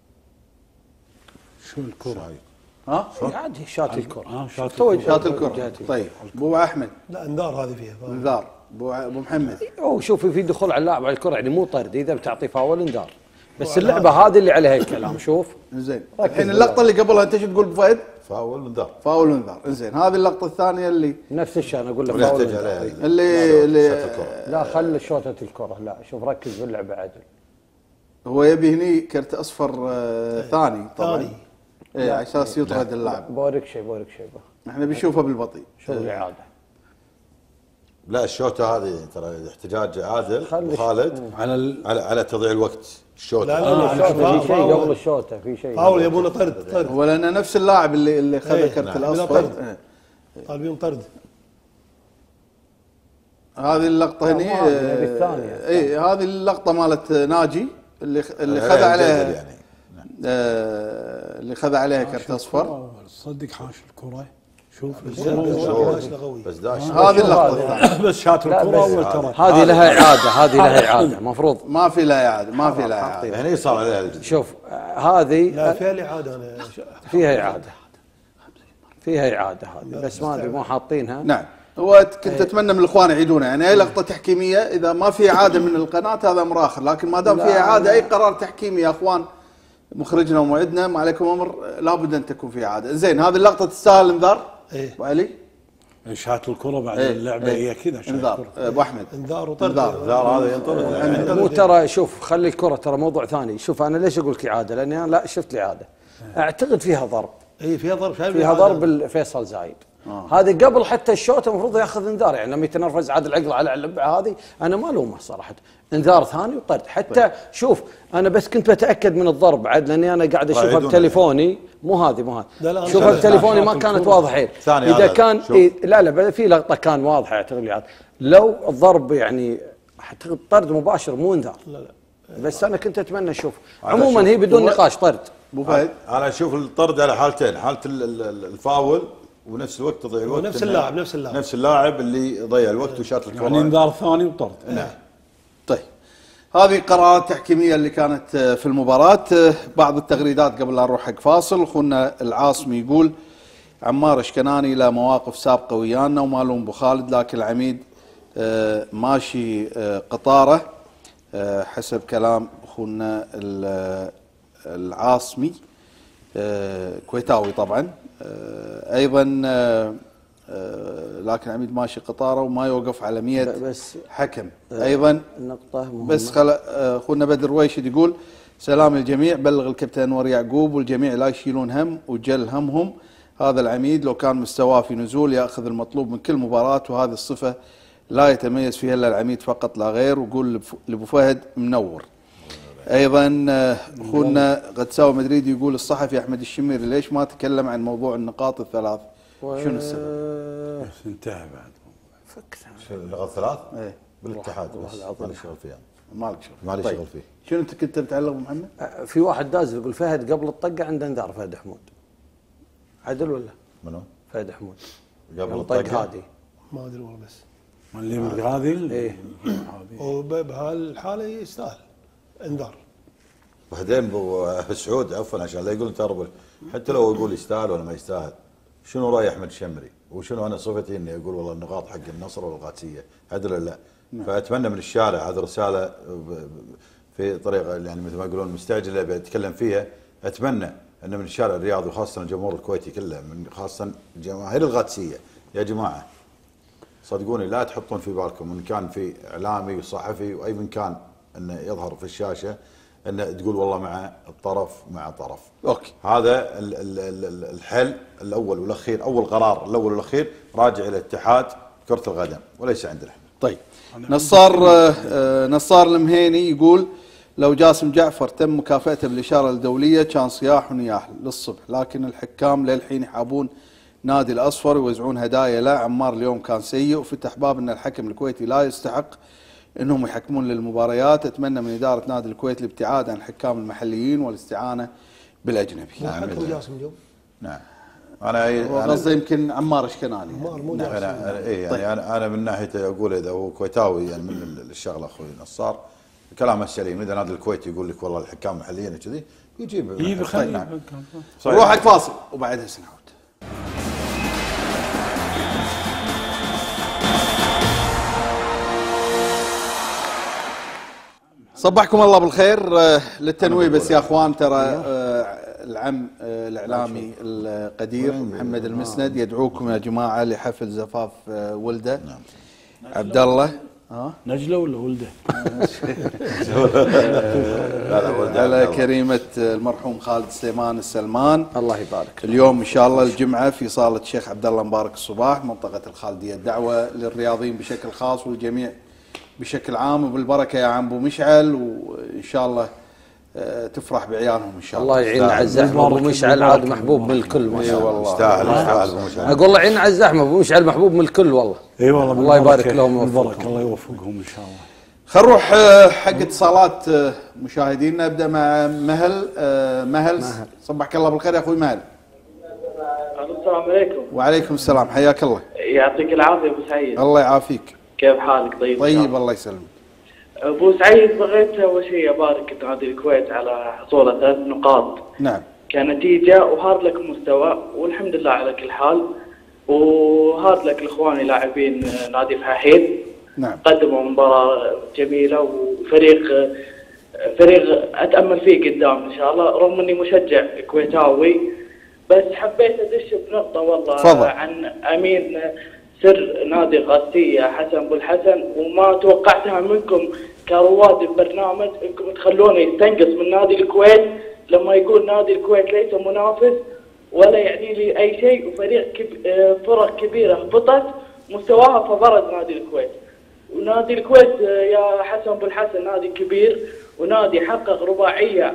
شو الكره؟ ها؟ عادي شات الكره. اه شات تو الكرة. شاط الكرة. طيب ابو احمد لا انذار هذه فيها. انذار. ابو ابو محمد هو شوف في دخول على اللاعب على الكره يعني مو طرد، اذا بتعطي فاول انذار. بس اللعبه هذه اللي عليها الكلام. شوف زين. ركز الحين بالله. اللقطه اللي قبلها انت شو تقول ابو فهد؟ فاول انذار. فاول انذار. زين هذه اللقطه الثانيه اللي نفس الشيء انا اقول لك ولا فاول يحتاج انذار. عليها. اللي اللي شات الكرة. لا خل شوطه الكره. لا شوف ركز باللعبه عدل. هو يبي هني كرت اصفر آه ثاني طبعا. ثاني. ايه على اساس يطرد اللاعب. بوريك شيء بوريك شيء بقى. احنا بنشوفه بالبطيء. شوف الاعاده. لا الشوطه هذه ترى احتجاج عادل خلي- وخالد على ال... على على تضييع الوقت. الشوطه لا لا آه لا الشوطه في شيء فاول. قبل الشوطه في شيء. فاول يبونه طرد طرد. هو لان نفس اللاعب اللي اللي خذ إيه، كرت نعم. الاصفر. طرد. إيه. طالبين طرد. هذه اللقطه هني لا، ما هذه، هذه الثانية. اي هذه اللقطه مالت ناجي اللي اللي عليها خذ الجدل عليها يعني. آه، اللي خذ عليها كرت اصفر. صدق حاش الكره. شوف داش لغوي. بس داش. هذه اللقطه الثانيه. بس شات لا، الكره بس اول ترى. هذه لها اعاده. هذه لها اعاده مفروض. ما في لها اعاده. ما في لها اعاده. هني صار عليها الجدل. شوف آه، هذه لا فيها الاعاده انا ش- فيها اعاده. فيها اعاده هذه بس ما ادري مو حاطينها. نعم. هو كنت اتمنى من الاخوان يعيدونها، يعني اي لقطه تحكيميه اذا ما في اعاده من القناه هذا امر اخر، لكن ما دام في اعاده اي قرار تحكيمي يا اخوان مخرجنا وموعدنا ما عليكم امر لابد ان تكون في اعاده. زين هذه اللقطه تستاهل انذار؟ ايه ابو علي؟ شات الكره بعد إيه، اللعبه إيه. هي كذا. شات انذار. الكرة. ابو احمد انذار وطرد. انذار. انذار هذا ينطرد. مو ترى شوف خلي الكره ترى موضوع ثاني. شوف انا ليش اقول لك اعاده؟ لاني انا لا شفت الاعاده. اعتقد فيها ضرب. اي فيها ضرب. شايف فيها الإعادة؟ ضرب الفيصل زايد. هذه قبل حتى الشوط المفروض ياخذ انذار، يعني لما يتنرفز عادل عقل على اللعبه هذه انا ما الومه صراحه. انذار ثاني وطرد حتى. طيب. شوف انا بس كنت بتاكد من الضرب عاد لاني انا قاعد اشوفها يعيدونها. بتليفوني. مو هذه مو هذه لا، لا، شوفها لا، بتليفوني ما شاط كانت الكرة. واضحه حيل. ثاني اذا هذا. كان شوف. إيه لا لا في لقطه كان واضحه اعتقد لي عاد. لو الضرب يعني اعتقد طرد مباشر مو انذار. لا لا بس انا كنت اتمنى اشوف. عموما هي بدون نقاش طرد. ابو فهد انا اشوف الطرد على حالتين، حاله ال- ال- الفاول ونفس الوقت تضيع الوقت. ونفس إنه- اللاعب- نفس اللاعب. نفس اللاعب اللي ضيع الوقت وشات الكره. يعني انذار ثاني وطرد. نعم. طيب هذه قرارات تحكيميه اللي كانت في المباراه. بعض التغريدات قبل لا نروح حق فاصل. اخونا العاصمي يقول عمار اشكناني له مواقف سابقه ويانا وما لوم ابو خالد، لكن العميد آه، ماشي آه، قطاره آه، حسب كلام اخونا ال- العاصمي آه، كويتاوي طبعا. آه، ايضا آه، آه، لكن العميد ماشي قطاره وما يوقف على مية بس حكم. ايضا النقطه مهمه. بس خل اخونا بدر رويشد يقول سلام الجميع، بلغ الكابتن انور يعقوب والجميع لا يشيلون هم وجل همهم. هذا العميد لو كان مستواه في نزول ياخذ المطلوب من كل مباراه، وهذه الصفه لا يتميز فيها الا العميد فقط لا غير. وقول لابو فهد منور. ايضا آه، اخونا غدساوي مدريد يقول الصحفي احمد الشميري ليش ما تكلم عن موضوع النقاط الثلاث؟ شنو السبب؟ بس انتهى بعد. فكتها. شو اللغه ثلاث؟ ايه بالاتحاد بس مالي شغل فيها. مالك شغل. مالي طيب. شغل فيه. شنو انت كنت بتعلق ابو محمد؟ في واحد داز يقول فهد قبل الطقه عنده انذار. فهد حمود عدل ولا؟ منو؟ فهد حمود قبل الطق الطقه هذه. ما ادري والله بس. اللي من هذه ايه وبهالحاله يستاهل انذار. بعدين ابو سعود عفوا عشان لا يقولون ترى حتى لو يقول يستاهل ولا ما يستاهل، شنو راي احمد الشمري؟ وشنو انا صفتي اني اقول والله النقاط حق النصر والقادسيه عدل ولا لا؟ فاتمنى من الشارع هذه رساله في طريقه يعني مثل ما يقولون مستعجله بتكلم فيها. اتمنى ان من الشارع الرياضي وخاصه الجمهور الكويتي كله، من خاصه الجماهير القادسيه، يا جماعه صدقوني لا تحطون في بالكم ان كان في اعلامي وصحفي واي من كان انه يظهر في الشاشه انه تقول والله مع الطرف مع طرف. اوكي. هذا ال ال ال الحل الاول والاخير، اول قرار الاول والاخير راجع الى اتحاد كره القدم وليس عندنا. طيب نصار آه نصار المهيني يقول لو جاسم جعفر تم مكافأته بالإشارة الدولية كان صياح ونياح للصبح، لكن الحكام للحين يحابون نادي الأصفر ويوزعون هدايا له. عمار اليوم كان سيء وفتح باب أن الحكم الكويتي لا يستحق أنهم يحكمون للمباريات. أتمنى من إدارة نادي الكويت الابتعاد عن الحكام المحليين والاستعانة بالأجنبي. نعم جاسم اليوم. نعم. انا قصدي يمكن عمار اشكناني. عمار مو يعني انا اي يعني طيب. انا انا من ناحيه اقول اذا هو كويتاوي يعني من الشغله اخوي نصار كلامه سليم. اذا نادي الكويت يقول لك والله الحكام محليين كذي يجيب يجيب طيب. نعم. نروح حق فاصل وبعدها سنعود. صبحكم الله بالخير. للتنويه بس يا اخوان، ترى العم الاعلامي القدير محمد المسند يدعوكم يا جماعه لحفل زفاف ولده عبد الله. ها نجله ولا ولده؟ على كريمه المرحوم خالد سليمان السلمان. الله يبارك. اليوم ان شاء الله الجمعه في صاله الشيخ عبد الله مبارك الصباح منطقه الخالديه. الدعوه للرياضيين بشكل خاص والجميع بشكل عام، وبالبركه يا عم ابو مشعل، وان شاء الله تفرح بعيالهم ان شاء الله. الله يعين على الزحمه. ابو مشعل عاد محبوب من الكل ما شاء الله. يستاهل يستاهل ابو مشعل. اقول الله يعين على الزحمه. ابو مشعل محبوب من الكل والله. اي والله. الله يبارك لهم ويوفقهم. الله يوفقهم ان شاء الله. خلينا نروح حق اتصالات مشاهدينا. نبدا مع مهل. مهل صبحك الله بالخير يا اخوي مهل. السلام عليكم. وعليكم السلام، حياك الله. يعطيك العافيه ابو سعيد. الله يعافيك. كيف حالك؟ طيب طيب الله يسلمك. ابو سعيد بغيت اول شيء ابارك نادي الكويت على حصوله ثلاث نقاط. نعم. كنتيجه وهارد لك مستوى والحمد لله على كل حال، وهارد لك الاخواني لاعبين نادي فحيحيل. نعم. قدموا مباراه جميله وفريق فريق اتامل فيه قدام ان شاء الله، رغم اني مشجع كويتاوي بس حبيت ادش بنقطه والله. فضل. عن امين سر نادي القادسيه حسن ابو الحسن، وما توقعتها منكم كرواد البرنامج انكم تخلونه يستنقص من نادي الكويت لما يقول نادي الكويت ليس منافس ولا يعني لي اي شيء، وفريق كب... فرق كبيره هبطت مستواها فبرز نادي الكويت. ونادي الكويت يا حسن ابو الحسن نادي كبير ونادي حقق رباعيه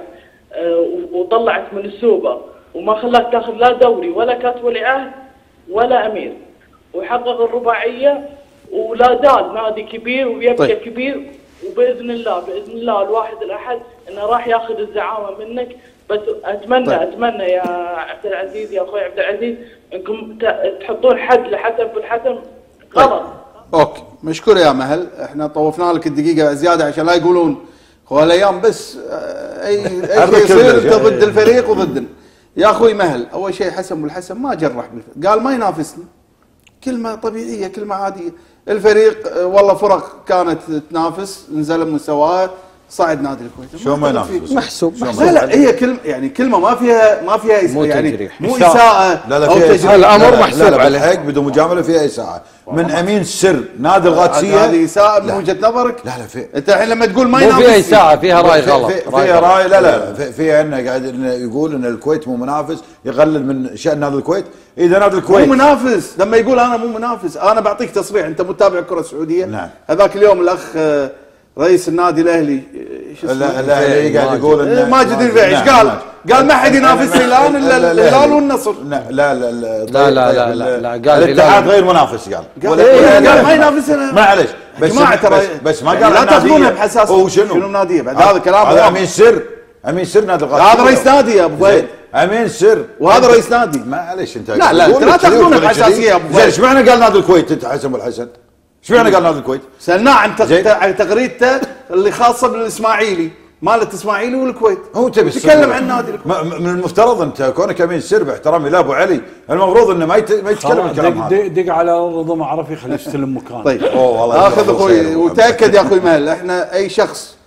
وطلعت من السوبر وما خلاك تاخذ لا دوري ولا كاس ولي عهد ولا امير، وحقق الرباعيه ولا زال نادي كبير ويبقى طيب. كبير، وباذن الله باذن الله الواحد الاحد انه راح ياخذ الزعامه منك. بس اتمنى طيب. اتمنى يا عبد العزيز يا اخوي عبد العزيز انكم تحطون حد لحسن ابو الحسن غلط. طيب. اوكي مشكور يا مهل، احنا طوفنا لك الدقيقه زياده عشان لا يقولون هو الايام بس اي اي شيء يصير انت ضد الفريق وضدنا. يا اخوي مهل، اول شيء حسن ابو الحسن ما جرح بالفريق، قال ما ينافسني، كلمه طبيعيه كلمه عاديه. الفريق والله فرق كانت تنافس نزل مستواها صعد نادي الكويت. شو ما ينافس محسوب. لا لا هي كلمه يعني كلمه ما فيها ما فيها مو يعني تجريح. مو اساءه. لا لا فيها الامر محسوب عليه حق بدون مجامله فيها اساءه من امين سر نادي القادسيه. هذه اساءه من وجهه نظرك؟ لا لا في انت الحين لما تقول ما مو ينافس فيها اساءه، فيها راي غلط. فيها راي لا لا فيها انه قاعد يقول ان الكويت مو منافس، يقلل من شان نادي الكويت. اذا نادي الكويت مو منافس، لما يقول انا مو منافس انا بعطيك تصريح. انت متابع الكره السعوديه؟ نعم. هذاك اليوم الاخ رئيس النادي الاهلي شو اسمه؟ الاهلي قاعد يقول انه ماجد الربيعي ايش قال؟ قال ما حد ينافسني الان الا الهلال والنصر. لا لا لا لا لا لا لا قال الاتحاد غير منافس. قال قال ما ينافسنا. معلش بس جماعه ترى بس ما قال لا تاخذونها بحساسيه. هو شنو؟ شنو ناديه بعد هذا كلام؟ هذا امين سر امين سر نادي القادسيه. هذا رئيس نادي يا ابو فهد. امين سر وهذا رئيس نادي. معلش انت لا لا لا تاخذونها بحساسيه يا ابو فهد. ايش معنى قال نادي الكويت انت حسن ابو الحسن؟ ايش معنى قال نادي الكويت؟ سالناه عن تغريدته اللي خاصه بالاسماعيلي مالت اسماعيلي والكويت. هو تبي تتكلم عن نادي الكويت. من المفترض انت كونك امين سر باحترامي لا ابو علي المفروض انه ما ما يتكلم الكلام هذا. دق دق على رضا معرفي خليه يستلم مكانه. طيب اوه والله اخذ اخوي وتاكد يا اخوي مهل احنا اي شخص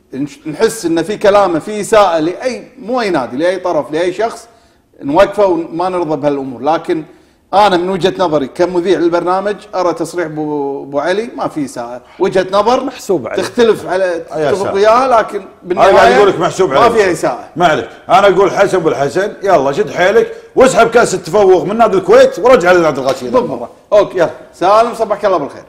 نحس ان في كلامه في اساءه لاي مو اي نادي لاي طرف لاي شخص نوقفه وما نرضى بهالامور، لكن انا من وجهه نظري كمذيع للبرنامج ارى تصريح ابو ابو علي ما في اساءه، وجهه نظر محسوب عليه تختلف على تتفق وياها، لكن بالنهايه اقول لك محسوب عليه ما فيها اساءه. ما عليك، انا اقول حسن ابو الحسن يلا شد حيلك واسحب كاس التفوق من نادي الكويت ورجع لنادي الغسيل بالضبط. اوكي يلا سالم صبحك الله بالخير.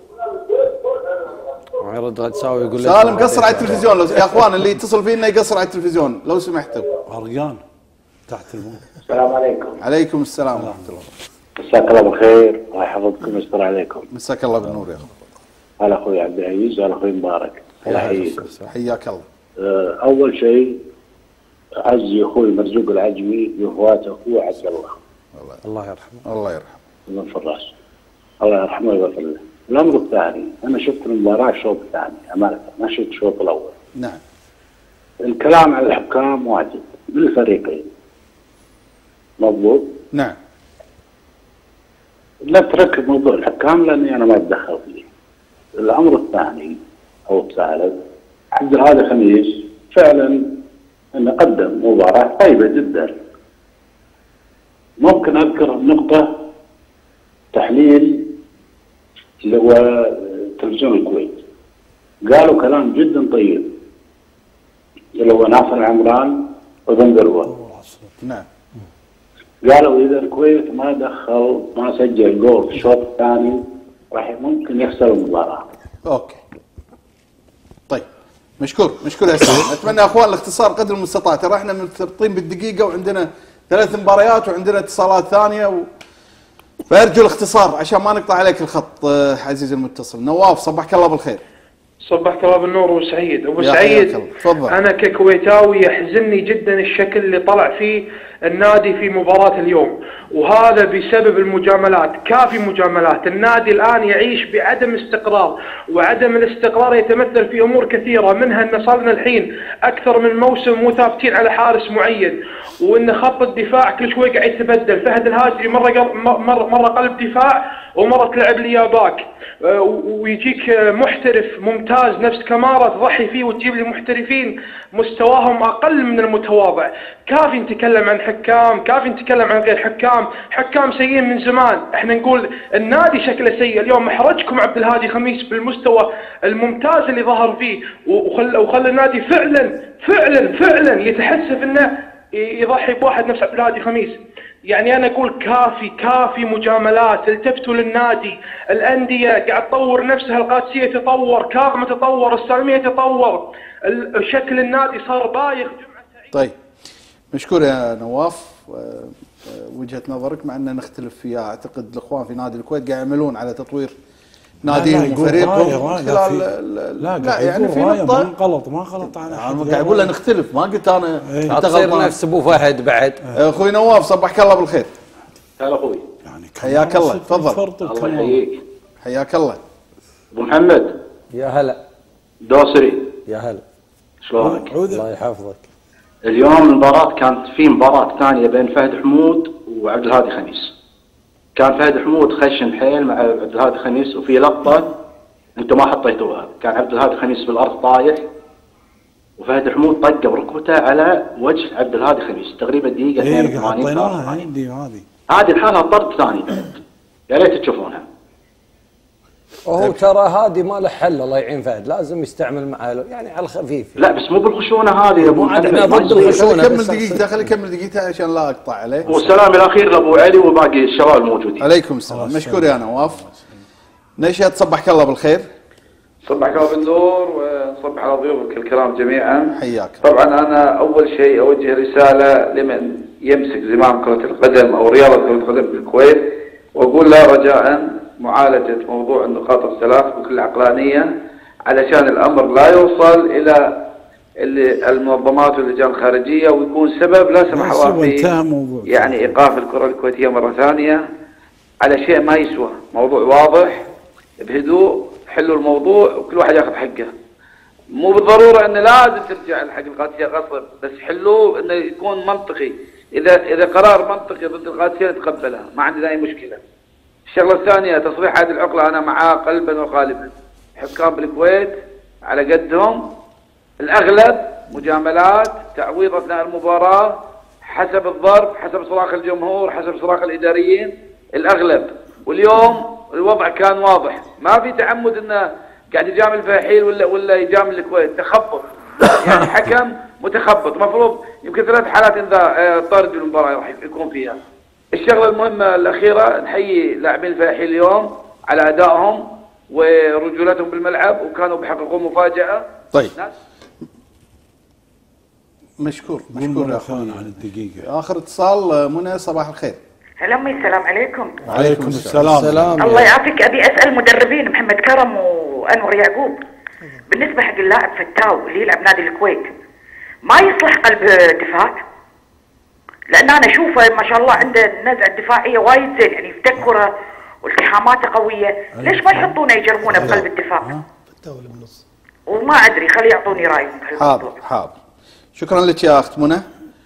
يرد غدساوي يقول سالم قصر على التلفزيون لو يا اخوان اللي يتصل فينا يقصر على التلفزيون لو سمحتوا. عريان تحت الماء. السلام عليكم. عليكم السلام ورحمه الله. مساك الله بالخير، الله يحفظكم ويستر عليكم. مساك الله بالنور يا اخوي. هلا اخوي عبد العزيز وهلا اخوي مبارك. الله يحييك. حياك الله. اول شيء اعزي اخوي مرزوق العجمي بوفاه اخوه عبد الله. الله يرحمه. الله يرحمه. الله الفراش. الله يرحمه ويغفر له. الامر الثاني انا شفت المباراه الشوط الثاني امانه ما شفت الشوط الاول. نعم. الكلام على الحكام واجب بالفريقين. مضبوط؟ نعم. نترك موضوع الحكام لاني انا ما اتدخل فيه. الامر الثاني او الثالث عبد الهادي خميس فعلا انه قدم مباراه طيبه جدا. ممكن اذكر نقطه تحليل اللي هو تلفزيون الكويت قالوا كلام جدا طيب اللي هو ناصر العمران وبن ذروه. نعم. قالوا اذا الكويت ما دخل ما سجل جول في الشوط الثاني راح ممكن يخسر المباراه. اوكي. طيب مشكور مشكور يا سيدي. اتمنى يا اخوان الاختصار قدر المستطاع، ترى احنا مرتبطين بالدقيقه وعندنا ثلاث مباريات وعندنا اتصالات ثانيه و... فارجو الاختصار عشان ما نقطع عليك الخط. عزيزي المتصل نواف صبحك الله بالخير. صبحك الله بالنور وسعيد. ابو سعيد انا ككويتاوي يحزنني جدا الشكل اللي طلع فيه النادي في مباراة اليوم، وهذا بسبب المجاملات. كافي مجاملات. النادي الان يعيش بعدم استقرار، وعدم الاستقرار يتمثل في امور كثيرة، منها ان صارنا الحين اكثر من موسم مو ثابتين على حارس معين، وان خط الدفاع كل شوي قاعد يتبدل. فهد الهاجري مرة مرة مرة قلب دفاع ومرة تلعب لي يا باك، ويجيك محترف ممتاز نفس كمارة تضحي فيه وتجيب لي محترفين مستواهم اقل من المتواضع. كافي نتكلم عن حكام، كافي نتكلم عن غير حكام، حكام سيئين من زمان. احنا نقول النادي شكله سيء، اليوم محرجكم عبد الهادي خميس بالمستوى الممتاز اللي ظهر فيه، وخلى وخلى النادي فعلا فعلا فعلا يتحسف انه يضحي بواحد نفس عبد الهادي خميس. يعني انا اقول كافي كافي مجاملات. التفتوا للنادي، الانديه قاعد تطور نفسها، القادسيه تطور، كاظمه تطور، السالميه تطور، شكل النادي صار بايخ. طيب مشكور يا نواف. وجهه نظرك مع ان نختلف فيها، اعتقد الاخوان في نادي الكويت قاعد يعملون على تطوير ناديهم وفريقهم خلال لا, لا يعني في نقطه ما غلط ما غلط انا انا قاعد اقول له نختلف، ما قلت انا انت تصير نفس ابو فهد بعد. اخوي نواف صبحك الله بالخير. هلا اخوي. يعني حياك الله تفضل. الله يحييك. حياك الله. ابو محمد. يا هلا. دوسري. يا هلا. شلونك؟ الله يحفظك. اليوم المباراة كانت في مباراة ثانية بين فهد حمود وعبد الهادي خميس. كان فهد حمود خشن حيل مع عبد الهادي خميس، وفي لقطة انتم ما حطيتوها، كان عبد الهادي خميس بالارض طايح وفهد حمود طقه بركبته على وجه عبد الهادي خميس تقريبا دقيقة اثنين وثمانين. حطيناها عندي هذه. هذه الحالة طرد ثاني يا ريت تشوفونها. وهو ترى هذه ما له حل، الله يعين فهد، لازم يستعمل معاه يعني على الخفيف. لا بس مو بالخشونه هذه يا ابو محمد. احنا ضد الخشونه. كمل دقيقته، خليه يكمل دقيقته عشان لا اقطع عليه. والسلام الاخير لابو علي وباقي الشباب الموجودين. عليكم السلام. مشكور يا نواف. نشهد صبحك الله بالخير. صبحك الله بالنور وصبح على ضيوفك الكرام جميعا. حياك. طبعا انا اول شيء اوجه رساله لمن يمسك زمام كره القدم او رياضه كره القدم في الكويت، واقول له رجاء معالجة موضوع النقاط الثلاث بكل عقلانية علشان الأمر لا يوصل إلى المنظمات واللجان الخارجية ويكون سبب لا سمح الله في يعني إيقاف الكرة الكويتية مرة ثانية على شيء ما يسوى. موضوع واضح بهدوء، حلوا الموضوع وكل واحد ياخذ حقه. مو بالضرورة أنه لازم ترجع الحق القادسية غصب، بس حلوه أنه يكون منطقي. إذا إذا قرار منطقي ضد القادسية نتقبلها، ما عندنا أي مشكلة. الشغله الثانيه تصريح هذه العقله انا معاه قلبا وقالبا. حكام بالكويت على قدهم الأغلب مجاملات، تعويض أثناء المباراة، حسب الظرف، حسب صراخ الجمهور، حسب صراخ الإداريين، الأغلب. واليوم الوضع كان واضح، ما في تعمد انه قاعد يجامل فاحيل ولا ولا يجامل الكويت، تخبط يعني حكم متخبط. مفروض يمكن ثلاث حالات انذار طرد المباراه راح يكون فيها. الشغله المهمه الاخيره، نحيي لاعبين الفاحيل اليوم على ادائهم ورجولتهم بالملعب، وكانوا بيحققوا مفاجاه. طيب مشكور مشكور يا اخوي. عن الدقيقه اخر اتصال منى، صباح الخير. هلا امي، السلام عليكم. وعليكم السلام. السلام. الله يعافيك. ابي اسال مدربين محمد كرم وانور يعقوب، بالنسبه حق اللاعب فتاو اللي يلعب نادي الكويت، ما يصلح قلب دفاع؟ لان انا اشوفه ما شاء الله عنده النزعه الدفاعيه وايد زين، يعني يفتك كره والتحاماته قويه، ليش ما يحطونه يجربونه بقلب الدفاع؟ فتاو اللي بالنص. وما ادري، خلي يعطوني رايهم. حاضر حاضر. شكرا لك يا اخت منى.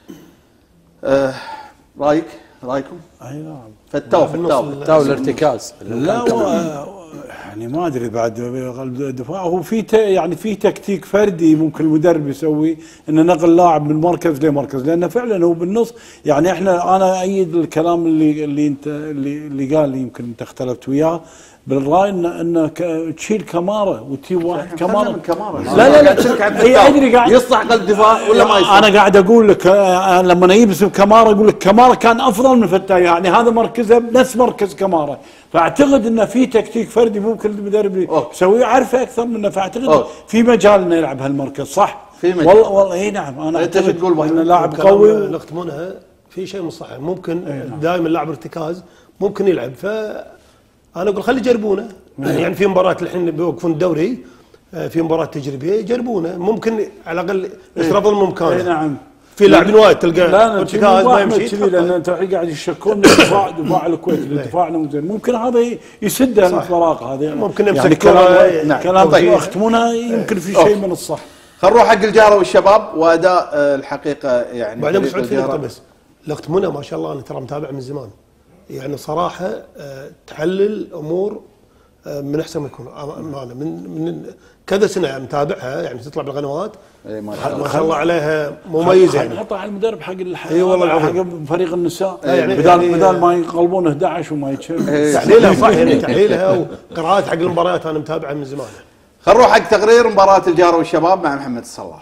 أه رايك رايكم؟ اي نعم. فتاو فتاو فتاو الارتكاز. لا يعني ما ادري بعد قلب الدفاع هو في يعني في تكتيك فردي ممكن المدرب يسوي، انه نقل لاعب من مركز لمركز، لانه فعلا هو بالنص. يعني احنا انا ايد الكلام اللي اللي انت اللي, اللي قال لي، يمكن انت اختلفت وياه بالراي، ان ان تشيل كمارة وتجيب واحد كمارة. كمارة لا لا لا اي ادري قاعد يصلح قلب دفاع ولا ما يصلح. انا قاعد اقول لك لما اجيب اسم كمارة اقول لك كمارة كان افضل من فتاي، يعني هذا مركزه نفس مركز كمارة. فاعتقد انه في تكتيك فردي ممكن المدرب يسويه، عارفه اكثر منه. فاعتقد أوه. في مجال انه يلعب هالمركز، صح؟ في مجال والله والله اي نعم. انا انت شو تقول انه لاعب قوي و... الاخت منى في شيء مش صحيح، ممكن دائما لاعب ارتكاز ممكن يلعب. ف انا اقول خلي يجربونه، يعني في مباراه الحين بيوقفون الدوري، في مباراه تجريبيه يجربونه، ممكن على الاقل يشرب الممكن. نعم. في لاعبين وايد تلقى ارتكاز ما يمشي، لان انت قاعد يشكون دفاع دفاع الكويت، دفاعنا مو زين، ممكن هذا يسد الفراغ هذا، ممكن يمسك يعني كلام نعم. كلام طيب. اختمونا يمكن في شيء من الصح. خلينا نروح حق الجاره والشباب واداء الحقيقه يعني. بعدين بسعود في نقطه بس، الاخت منى ما شاء الله انا ترى متابع من زمان، يعني صراحه تحلل امور من احسن ما يكون معنا من من كذا سنه متابعها، يعني تطلع بالقنوات ما شاء الله, الله عليها مميزه. يعني نحطها على المدرب حق اي والله حق فريق النساء، يعني بدال يعني بدال ما يقلبون احد عشر وما يتشل تحليلها صح، يعني تحليلها وقراءات حق المباريات انا متابعها من زمان. خلينا نروح حق تقرير مباراه الجاره والشباب مع محمد الصلال.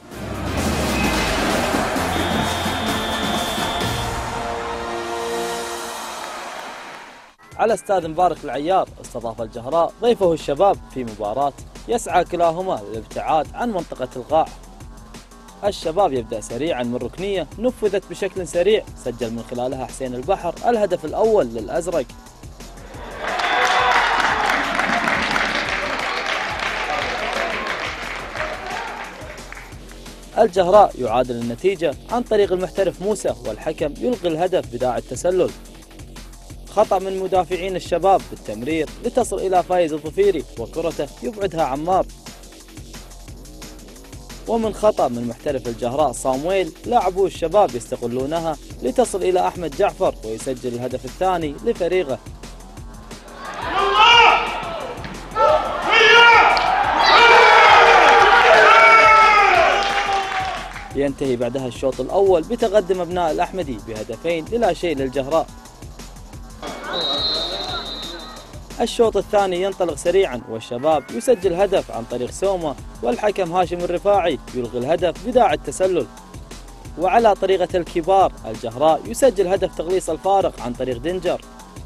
على استاد مبارك العيار استضاف الجهراء ضيفه الشباب في مباراة يسعى كلاهما للابتعاد عن منطقة القاع. الشباب يبدأ سريعا من ركنية نفذت بشكل سريع، سجل من خلالها حسين البحر الهدف الأول للأزرق. الجهراء يعادل النتيجة عن طريق المحترف موسى، والحكم يلغي الهدف بداعي التسلل. خطأ من مدافعين الشباب بالتمرير لتصل إلى فايز الظفيري وكرته يبعدها عمار. ومن خطأ من محترف الجهراء صامويل لاعبو الشباب يستغلونها لتصل إلى أحمد جعفر ويسجل الهدف الثاني لفريقه. ينتهي بعدها الشوط الأول بتقدم أبناء الأحمدي بهدفين للا شيء للجهراء. الشوط الثاني ينطلق سريعا والشباب يسجل هدف عن طريق سوما، والحكم هاشم الرفاعي يلغي الهدف بداعي التسلل. وعلى طريقة الكبار الجهراء يسجل هدف تقليص الفارق عن طريق دنجر.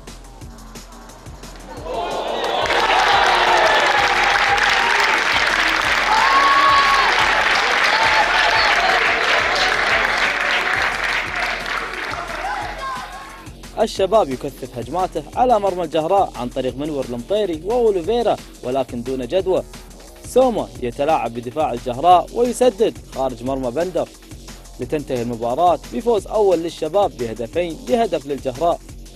الشباب يكثف هجماته على مرمى الجهراء عن طريق منور المطيري وأوليفيرا ولكن دون جدوى. سوما يتلاعب بدفاع الجهراء ويسدد خارج مرمى بندر، لتنتهي المباراة بفوز أول للشباب بهدفين لهدف للجهراء.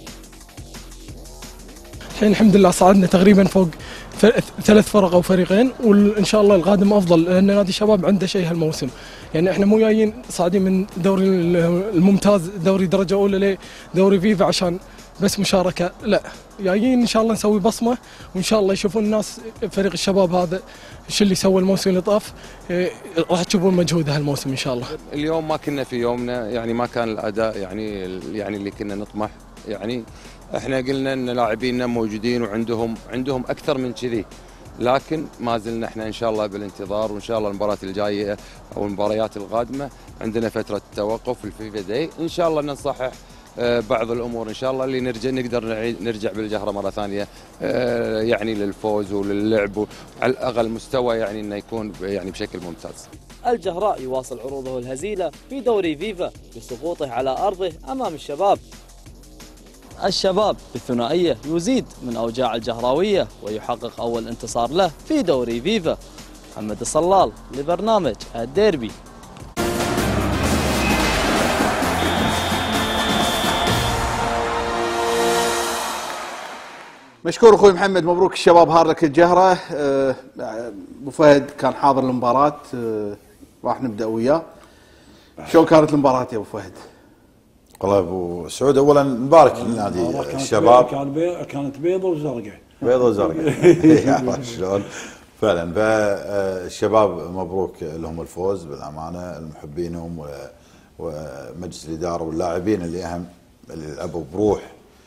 الحين الحمد لله صعدنا تقريبا فوق ثلاث فرق او فريقين، وان شاء الله القادم افضل، لان نادي الشباب عنده شيء هالموسم. يعني احنا مو جايين صاعدين من دوري الممتاز دوري درجه اولى لدوري فيفا عشان بس مشاركه، لا جايين ان شاء الله نسوي بصمه، وان شاء الله يشوفون الناس فريق الشباب هذا ايش اللي سوى الموسم اللي طاف، إيه، راح تشوفون مجهوده هالموسم ان شاء الله. اليوم ما كنا في يومنا، يعني ما كان الاداء يعني يعني اللي كنا نطمح، يعني احنا قلنا ان لاعبينا موجودين وعندهم عندهم اكثر من كذي، لكن ما زلنا احنا ان شاء الله بالانتظار، وان شاء الله المباراه الجايه او المباريات القادمه عندنا فتره توقف الفيفا داي، ان شاء الله نصحح بعض الامور ان شاء الله اللي نرجع نقدر نرجع بالجهره مره ثانيه يعني للفوز وللعب على الاقل مستوى، يعني انه يكون يعني بشكل ممتاز. الجهراء يواصل عروضه الهزيله في دوري فيفا بسقوطه على ارضه امام الشباب. الشباب بالثنائيه يزيد من اوجاع الجهراويه ويحقق اول انتصار له في دوري فيفا. محمد الصلال لبرنامج الديربي. مشكور اخوي محمد، مبروك الشباب هارلك الجهره. ابو فهد كان حاضر المباراه، راح نبدا وياه. شلون كانت المباراه يا ابو فهد؟ والله ابو سعود اولا نبارك لنادي الشباب. كان بي... كانت بيضة وزرقاء. بيضة وزرقاء شلون؟ فعلا فالشباب مبروك لهم الفوز بالامانه، المحبينهم ومجلس الاداره واللاعبين اللي اهم اللي لعبوا بروح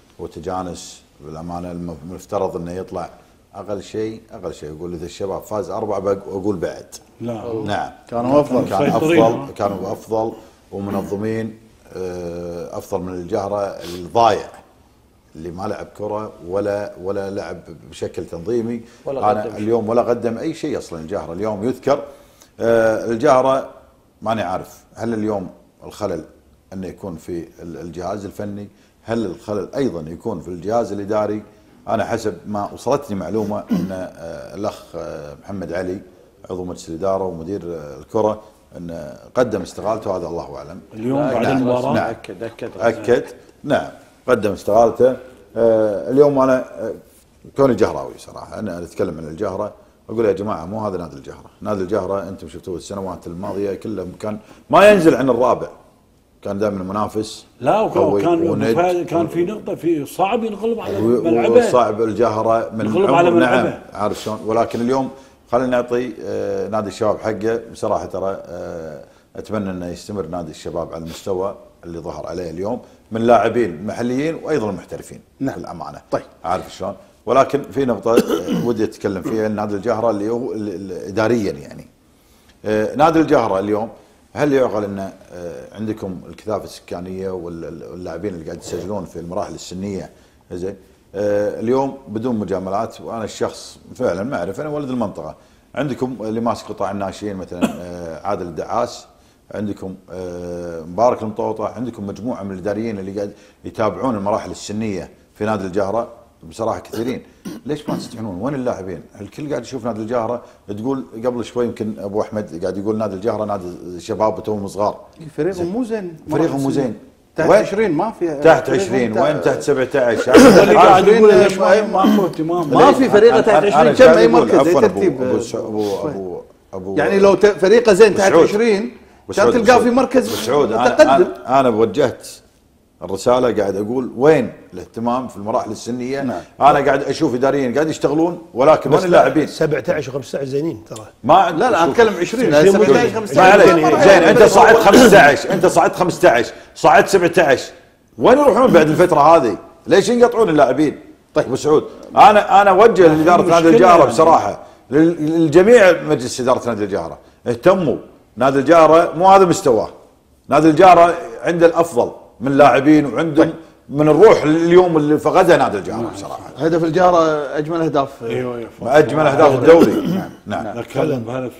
وتجانس بالامانه. المفترض انه يطلع اقل شيء اقل شيء يقول اذا الشباب فاز اربعه اقول بعد. لا نعم كانوا افضل كان افضل كانوا افضل ومنظمين افضل من الجهره الضايع اللي ما لعب كره ولا ولا لعب بشكل تنظيمي. ولا انا اليوم ولا قدم اي شيء اصلا. الجهره اليوم يذكر الجهره ماني عارف هل اليوم الخلل انه يكون في الجهاز الفني، هل الخلل ايضا يكون في الجهاز الاداري. انا حسب ما وصلتني معلومه ان الاخ محمد علي عضو مجلس الاداره ومدير الكره ان قدم استقالته، هذا الله اعلم. اليوم بعد المباراه نعم اكد اكد اكد نعم قدم استقالته. اليوم انا كوني جهراوي صراحه انا اتكلم عن الجهره اقول يا جماعه مو هذا نادي الجهره، نادي الجهره انتم شفتوه السنوات الماضيه كله كان ما ينزل عن الرابع، كان دائما منافس. لا وكان كان في نقطه في صعب ينقلب على ملعبه، صعب الجهره من ينقلب على ملعبه. نعم عارف شلون، ولكن اليوم خلينا نعطي آه نادي الشباب حقه بصراحه. ترى آه اتمنى انه يستمر نادي الشباب على المستوى اللي ظهر عليه اليوم من لاعبين محليين وايضا المحترفين. نعم بالامانه طيب عارف شلون، ولكن في نقطه آه ودي اتكلم فيها. نادي الجهره اللي هو اداريا يعني آه نادي الجهره اليوم هل يعقل ان عندكم الكثافه السكانيه واللاعبين اللي قاعد يسجلون في المراحل السنيه زين اليوم بدون مجاملات، وانا الشخص فعلا ما اعرف، انا ولد المنطقه. عندكم اللي ماسك قطاع الناشئين مثلا عادل الدعاس، عندكم مبارك المطوطه، عندكم مجموعه من الاداريين اللي قاعد يتابعون المراحل السنيه في نادي الجهره بصراحه كثيرين. ليش ما تستحنون؟ وين اللاعبين؟ الكل قاعد يشوف نادي الجهره. تقول قبل شوي يمكن ابو احمد قاعد يقول نادي الجهره نادي الشباب وتوهم صغار. فريقهم مو زين، فريقهم مو زين. تحت عشرين ما في، تحت عشرين وين تحت سبعة عشر؟ اللي قاعد يقول ليش ماكو اهتمام. ما في فريقه تحت عشرين كم اي مركز اي ترتيب. ابو ابو ابو يعني لو فريقه زين تحت عشرين كان تلقاه في مركز متقدم. انا انا وجهت الرساله قاعد اقول وين الاهتمام في المراحل السنيه. نعم. انا قاعد اشوف اداريين قاعد يشتغلون ولكن بس لاعبين سبعة عشر و15 زينين ترى. ما لا لا اتكلم عشرين سبعة عشر خمسة عشر. ما عليك زين انت صعدت خمسة عشر انت صعدت خمسة عشر صعدت سبعة عشر وين يروحون بعد الفتره هذه؟ ليش ينقطعون اللاعبين؟ طيب ابو سعود انا انا اوجه لاداره نادي الجهره بصراحه للجميع مجلس اداره نادي الجهره اهتموا. نادي الجهره مو هذا مستواه، نادي الجهره عنده الافضل من لاعبين وعندهم طيب. من الروح اليوم اللي فقدها نادي الجهره بصراحه. هدف الجهره اجمل اهداف ايوه ايوه اجمل اهداف الدوري. نعم نعم اتكلم بهدف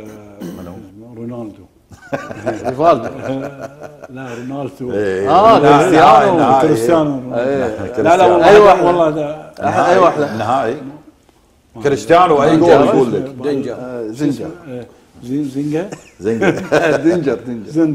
رونالدو ريفالدو لا رونالدو اه كريستيانو كريستيانو لا لا والله والله اي واحده النهائي كريستيانو اي جول يقول لك دنجر زنجر زنجر زنجر دنجر زنجر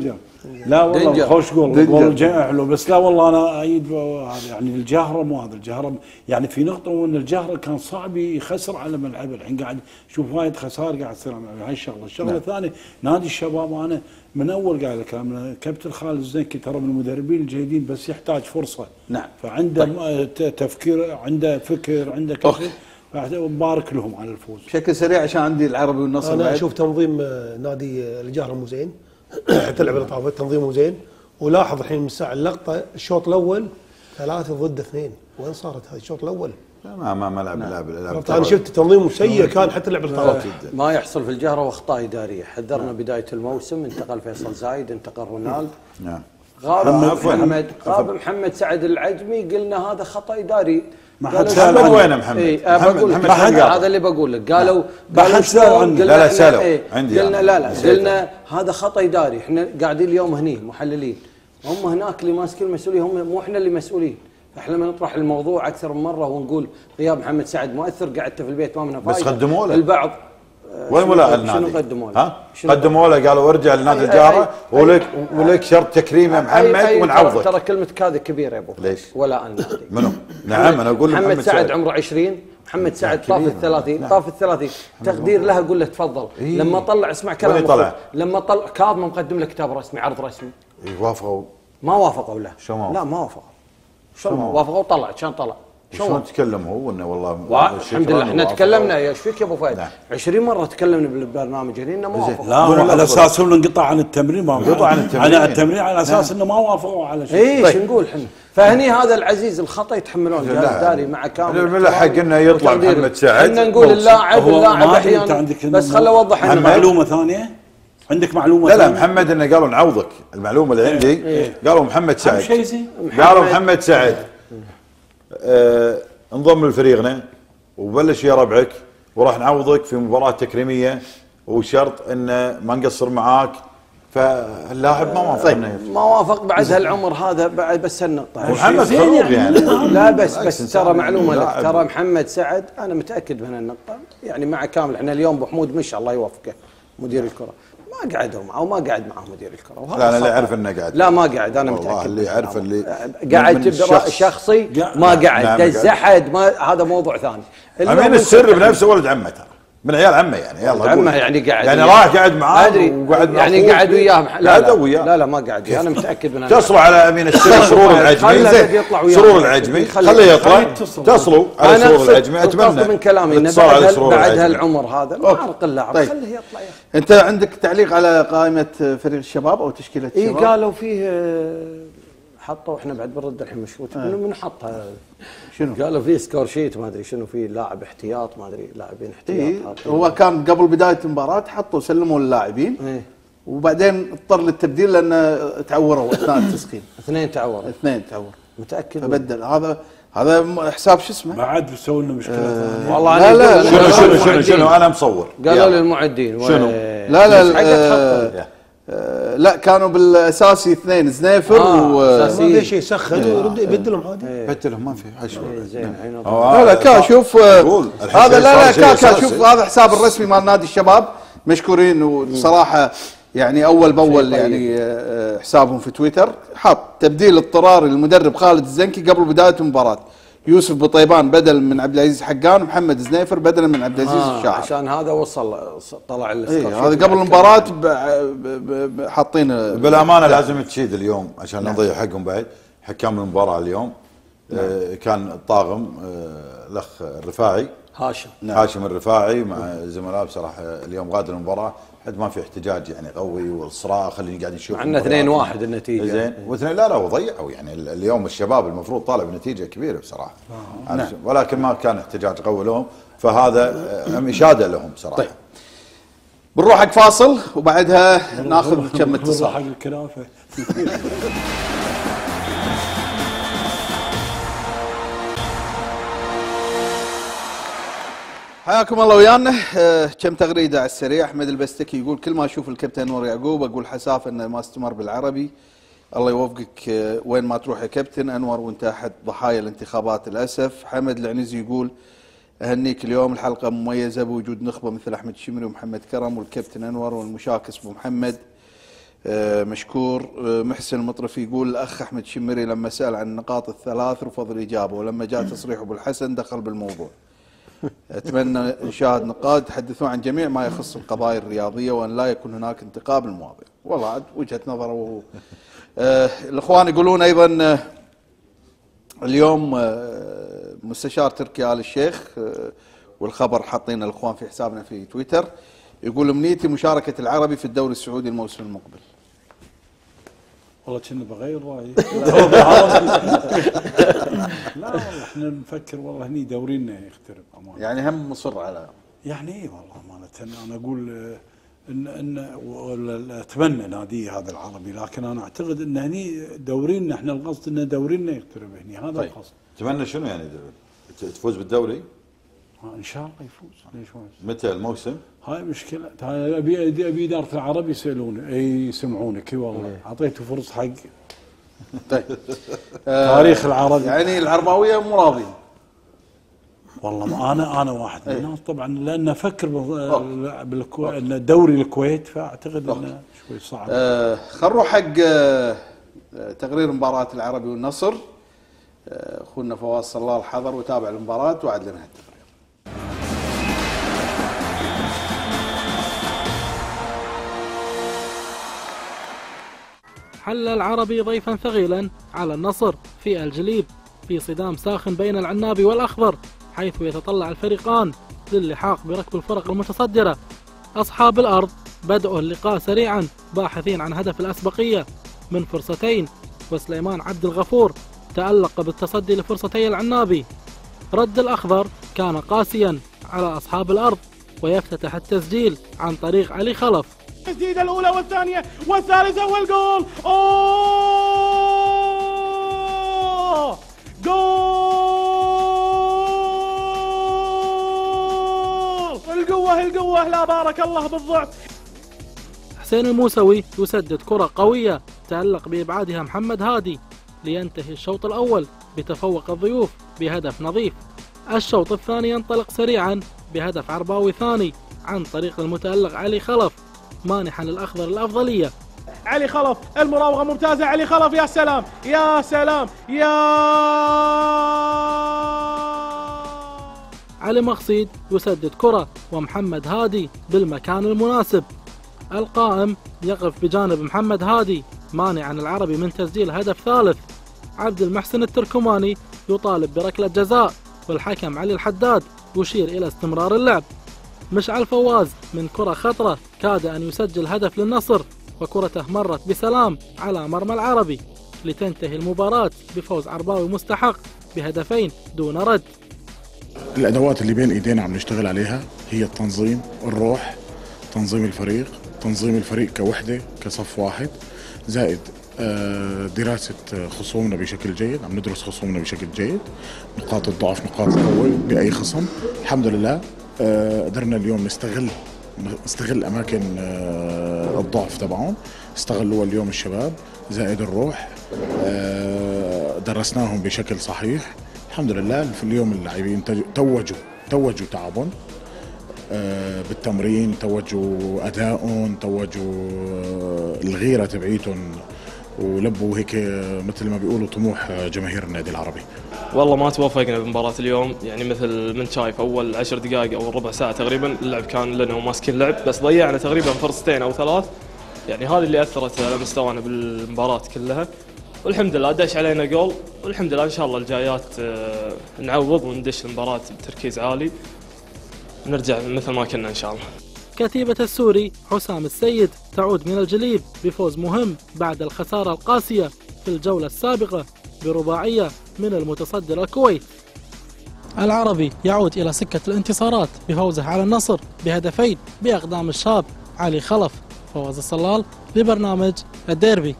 لا والله دنجر. خوش جول دنجر. جول الجاي حلو، بس لا والله انا ايد هذا يعني الجهره مو هذا الجهره يعني في نقطه وان الجهره كان صعب يخسر على ملعبه. الحين قاعد شوف وايد خسائر قاعد تصير على ملعبه. هاي الشغله، الشغله نعم. الثانيه نادي الشباب انا من اول قاعد الكلام كابتن خالد الزنكي ترى من المدربين الجيدين بس يحتاج فرصه. نعم. فعنده طيب. تفكير، عنده فكر، عنده كل شيء، فبارك لهم على الفوز. بشكل سريع عشان عندي العربي والنصر. انا بعد. اشوف تنظيم آه، نادي آه، الجهره مو زين حتى اللعبه اللي طافت تنظيمه زين. ولاحظ الحين من الساعه اللقطه الشوط الاول ثلاثه ضد اثنين، وين صارت هذا الشوط الاول؟ ما ما ما لعب لعب لعب انا شفت تنظيم سيء كان حتى اللعبه اللي طافت. ما يحصل في الجهره واخطاء اداريه. حذرنا بدايه الموسم، انتقل فيصل زايد، انتقل رونالد، نعم. غاب محمد- محمد، غاب محمد سعد العجمي، قلنا هذا خطا اداري. ما قالوا حد سأل محمد- عنه. وينه محمد؟ إيه محمد- بقول لك محمد محمد حق هذا اللي بقول لك. قالوا ما قالوا حد سأل شلون؟ عنه. قلنا لا لا إحنا- سألوا. إيه، عندي قلنا أنا. لا لا نسيته. قلنا هذا خطا اداري. احنا قاعدين اليوم هني محللين، هم هناك اللي ماسكين المسؤوليه، هم مو احنا اللي مسؤولين. فاحنا لما نطرح الموضوع اكثر من مره ونقول غياب محمد سعد مؤثر، قعدت في البيت ما منها بس فايده. قدموا له. البعض وين ولا شنو النادي؟ قدموا له؟ ها؟ شنو قدموا له قالوا ارجع لنادي أي- الجاره أي- ولك ولك شرط تكريم يا محمد أي- أي- ونعوضك. ترى كلمه كذا كبيره يا ابو. ليش؟ ولا النادي. منو؟ نعم انا اقول محمد, محمد سعد عمره عشرين، محمد سعد طاف كبير. الثلاثين، نعم. طاف الثلاثين، تقدير لها قول له تفضل. إيه. لما طلع اسمع كلام وين طلع؟ أخوك. لما طلع كاظم مقدم له كتاب رسمي، عرض رسمي، إيه، وافقوا. ما وافقوا له. شو ما لا ما وافقوا. شو شو ما ما وافقوا؟ طلع كان طلع. شلون تكلم هو انه والله وا- الحمد لله احنا وافقوا. تكلمنا. يا ايش فيك يا ابو فهد؟ نعم. عشرين مره تكلمنا بالبرنامج هنا انه ما وافقوا. لا قول على له اساس انه انقطع عن التمرين، ما انقطع عن التمرين. عن التمرين على اساس انه ما وافقوا على شيء. اي طيب. شو نقول احنا؟ فهني هذا العزيز الخطا يتحملون جهاز لا. اداري مع كامل من الحق انه يطلع وتقدير. محمد سعد. كنا نقول موسم. اللاعب هو اللاعب ما أدري أنت احيانا عندك بس إنه- خل اوضح عن انه معلومه ثانيه. عندك معلومه لا لا ثانية؟ محمد انه قالوا نعوضك. المعلومه اللي عندي إيه. قالوا محمد أهم سعد. شيء زين. قالوا محمد سعد آه انضم لفريقنا وبلش يا ربعك وراح نعوضك في مباراه تكريميه وشرط انه ما نقصر معاك. فاللاعب ما وافق انه ما وافق بعد هالعمر هذا بعد بس هالنقطه. محمد زين خروج يعني. يعني. لا بس بالعكس بس إنسان ترى معلومه لك، لاعب. ترى محمد سعد انا متاكد من هالنقطه يعني مع كامل. احنا اليوم ابو حمود مش الله يوفقه مدير الكره ما قعدوا معه وما قعد معه مدير الكره وهذا لا انا اللي خطأ. اعرف انه قاعد. لا ما قعد انا والله متاكد. اللي اعرف اللي قاعد من تبدا الشخص. شخصي قاعد- ما نعم، قعد قاعد. دز احد ما هذا موضوع ثاني. اليوم امين أنت السر تحكي- بنفسه ولد عمه ترى من عيال عمه يعني يلا عمه قول. يعني قاعد يعني وياه. راح قاعد معاه ادري وقعد مع يعني أخوه. قاعد وياه مح- لا قاعد لا, وياه. لا لا ما قاعد وياه انا متاكد من هذا. تصلوا على امين السر سرور العجمي خله زين يطلع وياه. سرور العجمي خليه- خليه يطلع خليه يتصل. تصلوا على انا سرور أقصد العجمي القصد اتمنى من كلامي انه اتصال على بعد سرور هال- بعد العجمي. هالعمر هذا ما اعرق اللاعب طيب. خليه يطلع يا اخي. انت عندك تعليق على قائمه فريق الشباب او تشكيله اي الشباب؟ قالوا فيه آه، حطوا احنا بعد بنرد الحين مشروط من من حطها شنو؟ قالوا فيه سكور شيت ما ادري شنو فيه لاعب احتياط ما ادري لاعبين احتياط إيه حاطين. هو كان قبل بدايه المباراه حطوا سلموا اللاعبين إيه. وبعدين اضطر للتبديل لانه تعوروا اثناء التسخين. اثنين تعوروا اثنين تعور متاكد فبدل. هذا هذا م- حساب شو اسمه؟ بعد بيسوي لنا مشكله ثانيه. والله لا أنا لا أقول شنو لهم شنو شنو المعدين. شنو انا مصور قالوا يلا. للمعدين شنو؟ لا لا بس حقك آه، تحطه. آه، لا كانوا بالاساسي اثنين زنيفر آه، و أساسي. ما في شيء يسخن ويرد يبدلهم عادي. بدلهم ما في حشو زين الحين لا لا كا شوف آه، أقول الحين هذا لا لا صار شيء كا كا أساسي. شوف هذا حساب الرسمي مال نادي الشباب مشكورين وصراحه يعني اول باول طيب. يعني آه، حسابهم في تويتر حاط تبديل اضطراري للمدرب خالد الزنكي قبل بدايه المباراه. يوسف بطيبان بدل من عبد العزيز حقان ومحمد زنيفر بدلا من عبد العزيز آه الشاعر. عشان هذا وصل طلع السكور اي شيت هذا قبل بعد المباراه كذا. ب- ب- ب- حاطين بالامانه لازم تشيد اليوم عشان نضيع حقهم بعد حكام المباراه اليوم. آه كان الطاغم آه الاخ الرفاعي هاشم هاشم الرفاعي مع زملائه بصراحه اليوم غادر المباراه حد ما في احتجاج يعني قوي والصراع خليني قاعد نشوف عندنا اثنين واحد النتيجه زين واثنين لا لا وضيعوا يعني ال- اليوم الشباب المفروض طالع بنتيجه كبيره بصراحه آه. نعم. ولكن ما كان احتجاج قوي لهم فهذا آه، اشاده لهم بصراحه. طيب. بنروح حق فاصل وبعدها ناخذ كم اتصال. حق الكنافه. حياكم الله ويانا. آه، كم تغريده على السريع. احمد البستكي يقول كل ما اشوف الكابتن انور يعقوب اقول حساف انه ما استمر بالعربي. الله يوفقك آه، وين ما تروح يا كابتن انور وانت احد ضحايا الانتخابات للاسف. حمد العنزي يقول اهنيك اليوم الحلقه مميزه بوجود نخبه مثل احمد الشمري ومحمد كرم والكابتن انور والمشاكس ابو محمد. مشكور. محسن المطرفي يقول الأخ أحمد شمري لما سأل عن النقاط الثلاث رفض الإجابة، ولما جاء تصريح أبو الحسن دخل بالموضوع. أتمنى نشاهد نقاد يتحدثون عن جميع ما يخص القضايا الرياضية وأن لا يكون هناك انتقاب للمواضيع. والله عاد وجهة نظره. وهو آه الإخوان يقولون أيضا آه اليوم آه مستشار تركي آل الشيخ آه والخبر حاطين الإخوان في حسابنا في تويتر، يقول أمنيتي مشاركة العربي في الدوري السعودي الموسم المقبل. والله كنا بغير رأيي. لا والله احنا نفكر والله هني دورينا يخترب أمانة. يعني هم مصر على يعني اي والله أمانة أنا أقول إن إن أتمنى نادي هذا العربي، لكن أنا أعتقد إن هني دورينا احنا القصد إن دورينا يخترب هني هذا طيب. القصد. تتمنى شنو يعني تفوز بالدوري؟ ان شاء الله يفوز. ليش ما متى الموسم؟ هاي مشكلة. هاي ابي ابي ادارة العرب يسالون اي يسمعونك. اي والله اعطيته فرص حق. طيب تاريخ العربي يعني العرباوية مو راضين. والله ما انا انا واحد من الناس طبعا، لان افكر بالكويت ان دوري الكويت، فاعتقد انه شوي صعب. آه خلينا نروح حق آه تقرير مباراة العربي والنصر. اخونا فواز صلال حضر وتابع المباراة وعد لنا التقرير. حل العربي ضيفا ثقيلا على النصر في الجليب في صدام ساخن بين العنابي والأخضر، حيث يتطلع الفريقان للحاق بركب الفرق المتصدرة. أصحاب الأرض بدأوا اللقاء سريعا باحثين عن هدف الأسبقية من فرصتين، وسليمان عبد الغفور تألق بالتصدي لفرصتي العنابي. رد الأخضر كان قاسيا على أصحاب الأرض، ويفتتح التسجيل عن طريق علي خلف. التسديدة الأولى والثانية والثالثة والجول. أوه جول. القوة القوة لا بارك الله بالضعف. حسين الموسوي يسدد كرة قوية تألق بإبعادها محمد هادي، لينتهي الشوط الأول بتفوق الضيوف بهدف نظيف. الشوط الثاني ينطلق سريعا بهدف عرباوي ثاني عن طريق المتألق علي خلف، مانحا للأخضر الأفضلية. علي خلف المراوغة ممتازة. علي خلف يا سلام يا سلام يا علي مقصيد يسدد كرة ومحمد هادي بالمكان المناسب. القائم يقف بجانب محمد هادي مانعا العربي من تسجيل هدف ثالث. عبد المحسن التركماني يطالب بركلة جزاء، والحكم علي الحداد يشير إلى استمرار اللعب. مشعل فواز من كرة خطرة كاد أن يسجل هدف للنصر، وكرته مرت بسلام على مرمى العربي، لتنتهي المباراة بفوز عرباوي مستحق بهدفين دون رد. الأدوات اللي بين إيدينا عم نشتغل عليها هي التنظيم، الروح، تنظيم الفريق، تنظيم الفريق كوحدة كصف واحد، زائد دراسة خصومنا بشكل جيد. عم ندرس خصومنا بشكل جيد، نقاط الضعف نقاط القوة بأي خصم. الحمد لله قدرنا اليوم نستغل نستغل أماكن الضعف تبعهم، استغلوها اليوم الشباب، زائد الروح درسناهم بشكل صحيح. الحمد لله في اليوم اللاعبين توجوا توجوا تعبهم بالتمرين، توجوا أدائهم، توجوا الغيرة تبعيتهم، ولبوا هيك مثل ما بيقولوا طموح جماهير النادي العربي. والله ما توفقنا بمباراة اليوم، يعني مثل من شايف أول عشر دقائق أو ربع ساعة تقريبا اللعب كان لنا وماسكين لعب، بس ضيعنا تقريبا فرصتين أو ثلاث، يعني هذه اللي أثرت على مستوانا بالمباراة كلها. والحمد لله دش علينا جول، والحمد لله إن شاء الله الجايات نعوض وندش المباراة بتركيز عالي، نرجع مثل ما كنا إن شاء الله. كتيبة السوري حسام السيد تعود من الجليب بفوز مهم بعد الخسارة القاسية في الجولة السابقة برباعية من المتصدر الكويت. العربي يعود إلى سكة الانتصارات بفوزه على النصر بهدفين بأقدام الشاب علي خلف. فواز الصلال لبرنامج الديربي.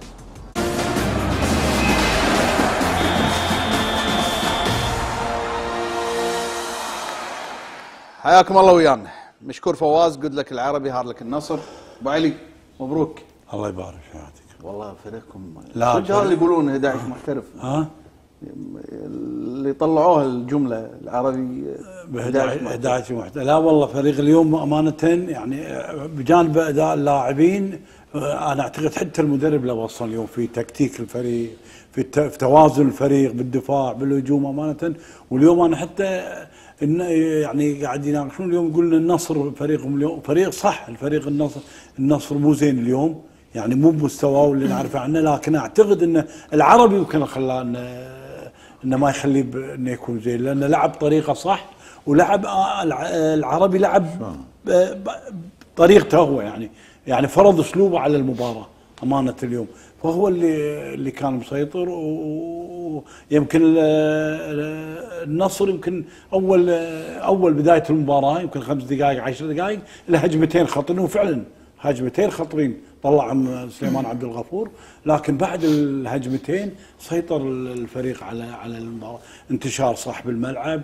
حياكم الله ويانا. مشكور فواز، قد لك العربي، هار لك النصر. ابو علي مبروك. الله يبارك في حياتك. والله فريقكم لا الرجال اللي يقولون أحد عشر محترف، ها اللي طلعوها الجمله العربي أحد عشر محترف. لا والله فريق اليوم امانه يعني بجانب اداء اللاعبين انا اعتقد حتى المدرب له وصل اليوم في تكتيك الفريق، في, الت... في توازن الفريق بالدفاع بالهجوم امانه. واليوم انا حتى إن يعني قاعد يناقشون اليوم يقول النصر فريقهم اليوم فريق صح، الفريق النصر النصر مو زين اليوم يعني مو بمستواه اللي نعرفه عنه، لكن اعتقد ان العربي يمكن خلاه انه انه ما يخليه انه يكون زين، لانه لعب طريقه صح ولعب العربي لعب بطريقته هو يعني يعني فرض اسلوبه على المباراه امانه اليوم، فهو اللي اللي كان مسيطر. ويمكن النصر يمكن اول اول بدايه المباراه يمكن خمس دقائق عشر دقائق الهجمتين خطرين، وفعلا هجمتين خطرين طلع سليمان عبد الغفور، لكن بعد الهجمتين سيطر الفريق على على المباراه، انتشار صح بالملعب،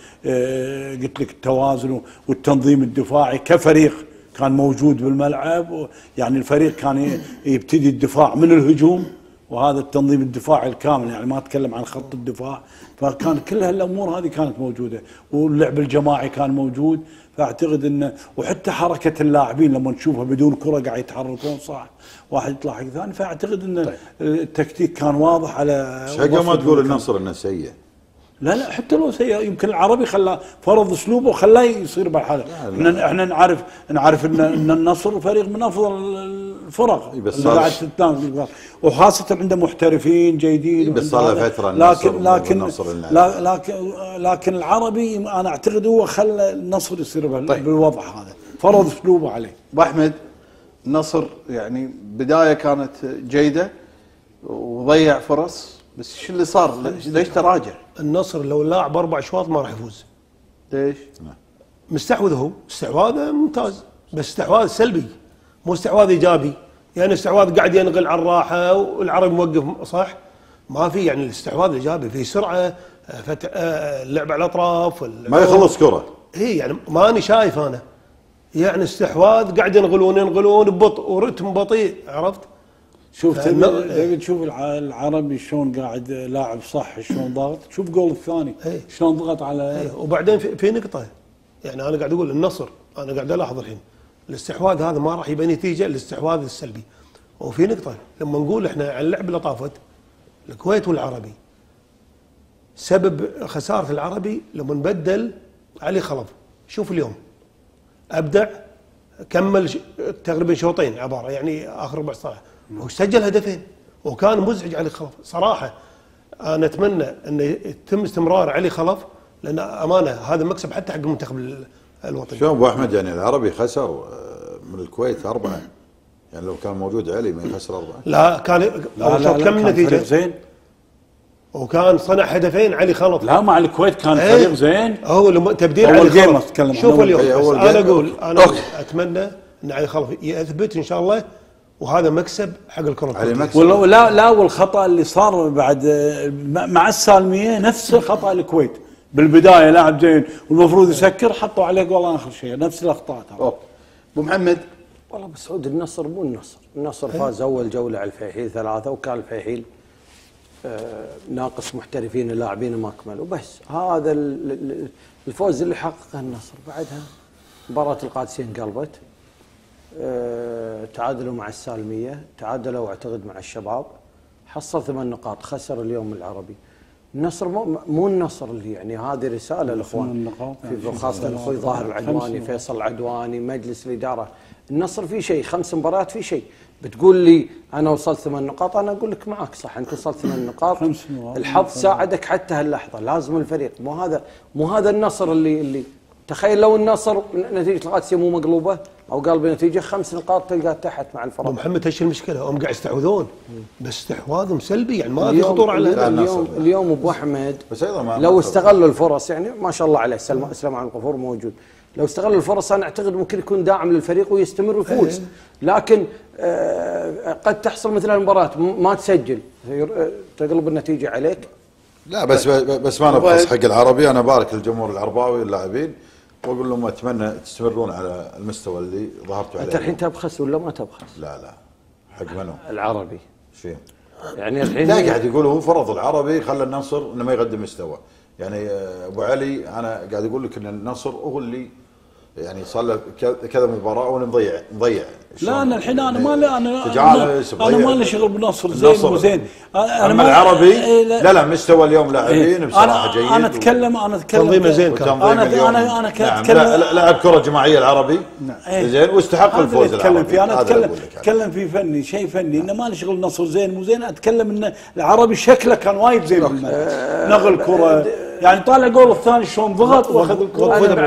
قلت لك التوازن والتنظيم الدفاعي كفريق كان موجود بالملعب، يعني الفريق كان يبتدي الدفاع من الهجوم، وهذا التنظيم الدفاعي الكامل يعني ما اتكلم عن خط الدفاع، فكان كل هالامور هذه كانت موجوده، واللعب الجماعي كان موجود. فاعتقد انه وحتى حركه اللاعبين لما نشوفها بدون كره قاعد يتحركون صح، واحد يطلع حق ثاني، فاعتقد ان طيب. التكتيك كان واضح على حاجه ما تقول النصر انه سيء. لا لا حتى لو سيء يمكن العربي خلاه فرض اسلوبه وخلاه يصير بهالحاله. احنا احنا نعرف نعرف ان ان النصر فريق من افضل الفرق اللي قاعد تتنافس، وخاصه عنده محترفين جيدين. بس صار له فتره لكن لكن لكن لكن العربي انا اعتقد هو خلى النصر يصير طيب. بالوضع هذا، فرض اسلوبه عليه. ابو احمد، النصر يعني بدايه كانت جيده وضيع فرص، بس شو اللي صار؟ ليش تراجع؟ النصر لو لاعب اربع اشواط ما راح يفوز. ليش؟ مستحوذ هو، استحواذه ممتاز، بس استحواذ سلبي مو استحواذ ايجابي، يعني استحواذ قاعد ينقل على الراحه والعرب موقف صح؟ ما في يعني الاستحواذ الايجابي في سرعه، فتح اللعب على الاطراف ما يخلص كره. اي يعني ماني شايف انا يعني استحواذ قاعد ينقلون ينقلون ببطء ورتم بطيء، عرفت؟ شوف تبي تشوف العربي شلون قاعد لاعب صح، شلون ضاغط، شوف جول الثاني شلون ضغط على ايه. وبعدين في, في نقطه يعني انا قاعد اقول النصر، انا قاعد الاحظ الحين الاستحواذ هذا ما راح يبقى نتيجه الاستحواذ السلبي. وفي نقطه لما نقول احنا عن اللعب اللي طافت الكويت والعربي، سبب خساره العربي لما نبدل علي خلف. شوف اليوم ابدع، كمل تقريبا شوطين عباره يعني اخر ربع ساعه وسجل هدفين وكان مزعج علي خلف صراحه. انا اتمنى ان يتم استمرار علي خلف، لان امانه هذا مكسب حتى حق المنتخب الوطني. شلون ابو احمد يعني العربي خسر من الكويت اربعه، يعني لو كان موجود علي ما يخسر اربعه؟ لا كان لا لا كم النتيجه؟ زين، وكان صنع هدفين علي خلف. لا مع الكويت كان ايه فريق زين، هو لما تبديل علي خلف. شوف اليوم انا اقول انا أوكي. اتمنى ان علي خلف يثبت ان شاء الله، وهذا مكسب حق الكره. والله لا لا والخطا اللي صار بعد مع السالميه نفس خطا الكويت بالبدايه، لاعب زين والمفروض يسكر حطوا عليه جول اخر شيء، نفس الاخطاء. ابو محمد، والله بسعود النصر مو النصر، النصر فاز اول جوله على الفيحيل ثلاثه، وكان الفيحيل آه ناقص محترفين اللاعبين ما اكملوا، بس هذا الفوز اللي حققه النصر. بعدها مباراه القادسيه انقلبت، أه تعادلوا مع السالميه، تعادلوا اعتقد مع الشباب، حصل ثمان نقاط، خسر اليوم العربي. النصر مو, مو النصر اللي يعني هذه رساله للاخوان، في خاصه اخوي ظاهر العدواني، فيصل العدواني، مجلس الاداره. النصر في شيء، خمس مباريات في شيء. بتقول لي انا وصلت ثمان نقاط، انا اقول لك معك صح، انت وصلت ثمان نقاط، الحظ ساعدك حتى هاللحظه، لازم الفريق مو هذا مو هذا النصر اللي اللي تخيل لو النصر نتيجه القادسيه مو مقلوبه او قال بنتيجه خمس نقاط تلقاه تحت مع الفرق. محمد ايش المشكله؟ هم قاعد يستحوذون بس استحواذهم سلبي، يعني ما في خطوره على الهدف. اليوم اليوم ابو احمد لو استغلوا الفرص، يعني ما شاء الله عليه سلمان عبد الغفور موجود، لو استغلوا الفرص انا اعتقد ممكن يكون داعم للفريق ويستمر ويفوز. لكن آه قد تحصل مثل المباراه ما تسجل تقلب النتيجه عليك. لا بس بس ما نبخس حق العربي، انا بارك الجمهور العرباوي واللاعبين واقول لهم اتمنى تستمرون على المستوى اللي ظهرتوا عليه. انت الحين تبخس ولا ما تبخس؟ لا لا حق منو؟ العربي. شو يعني الحين لا قاعد يقول هو فرض العربي خلى النصر انه ما يقدم مستوى. يعني ابو علي انا قاعد اقول لك ان النصر هو اللي يعني صار له كذا مباراه وانا مضيع مضيع. لا انا الحين انا ما انا انا, أنا ما لي شغل بنصر زين وزين. انا ما العربي لا لا مستوى اليوم لاعبين بصراحه جيد. انا اتكلم انا اتكلم تنظيمه زين كان. انا انا انا اتكلم لاعب كره جماعيه العربي زين واستحق الفوز العربي. اتكلم في انا اتكلم اتكلم في فني شيء فني انه ما لي شغل نصر زين مو زين. اتكلم ان العربي شكله كان وايد زين نقل كره يعني طالع جول الثاني شلون ضغط واخذ الكره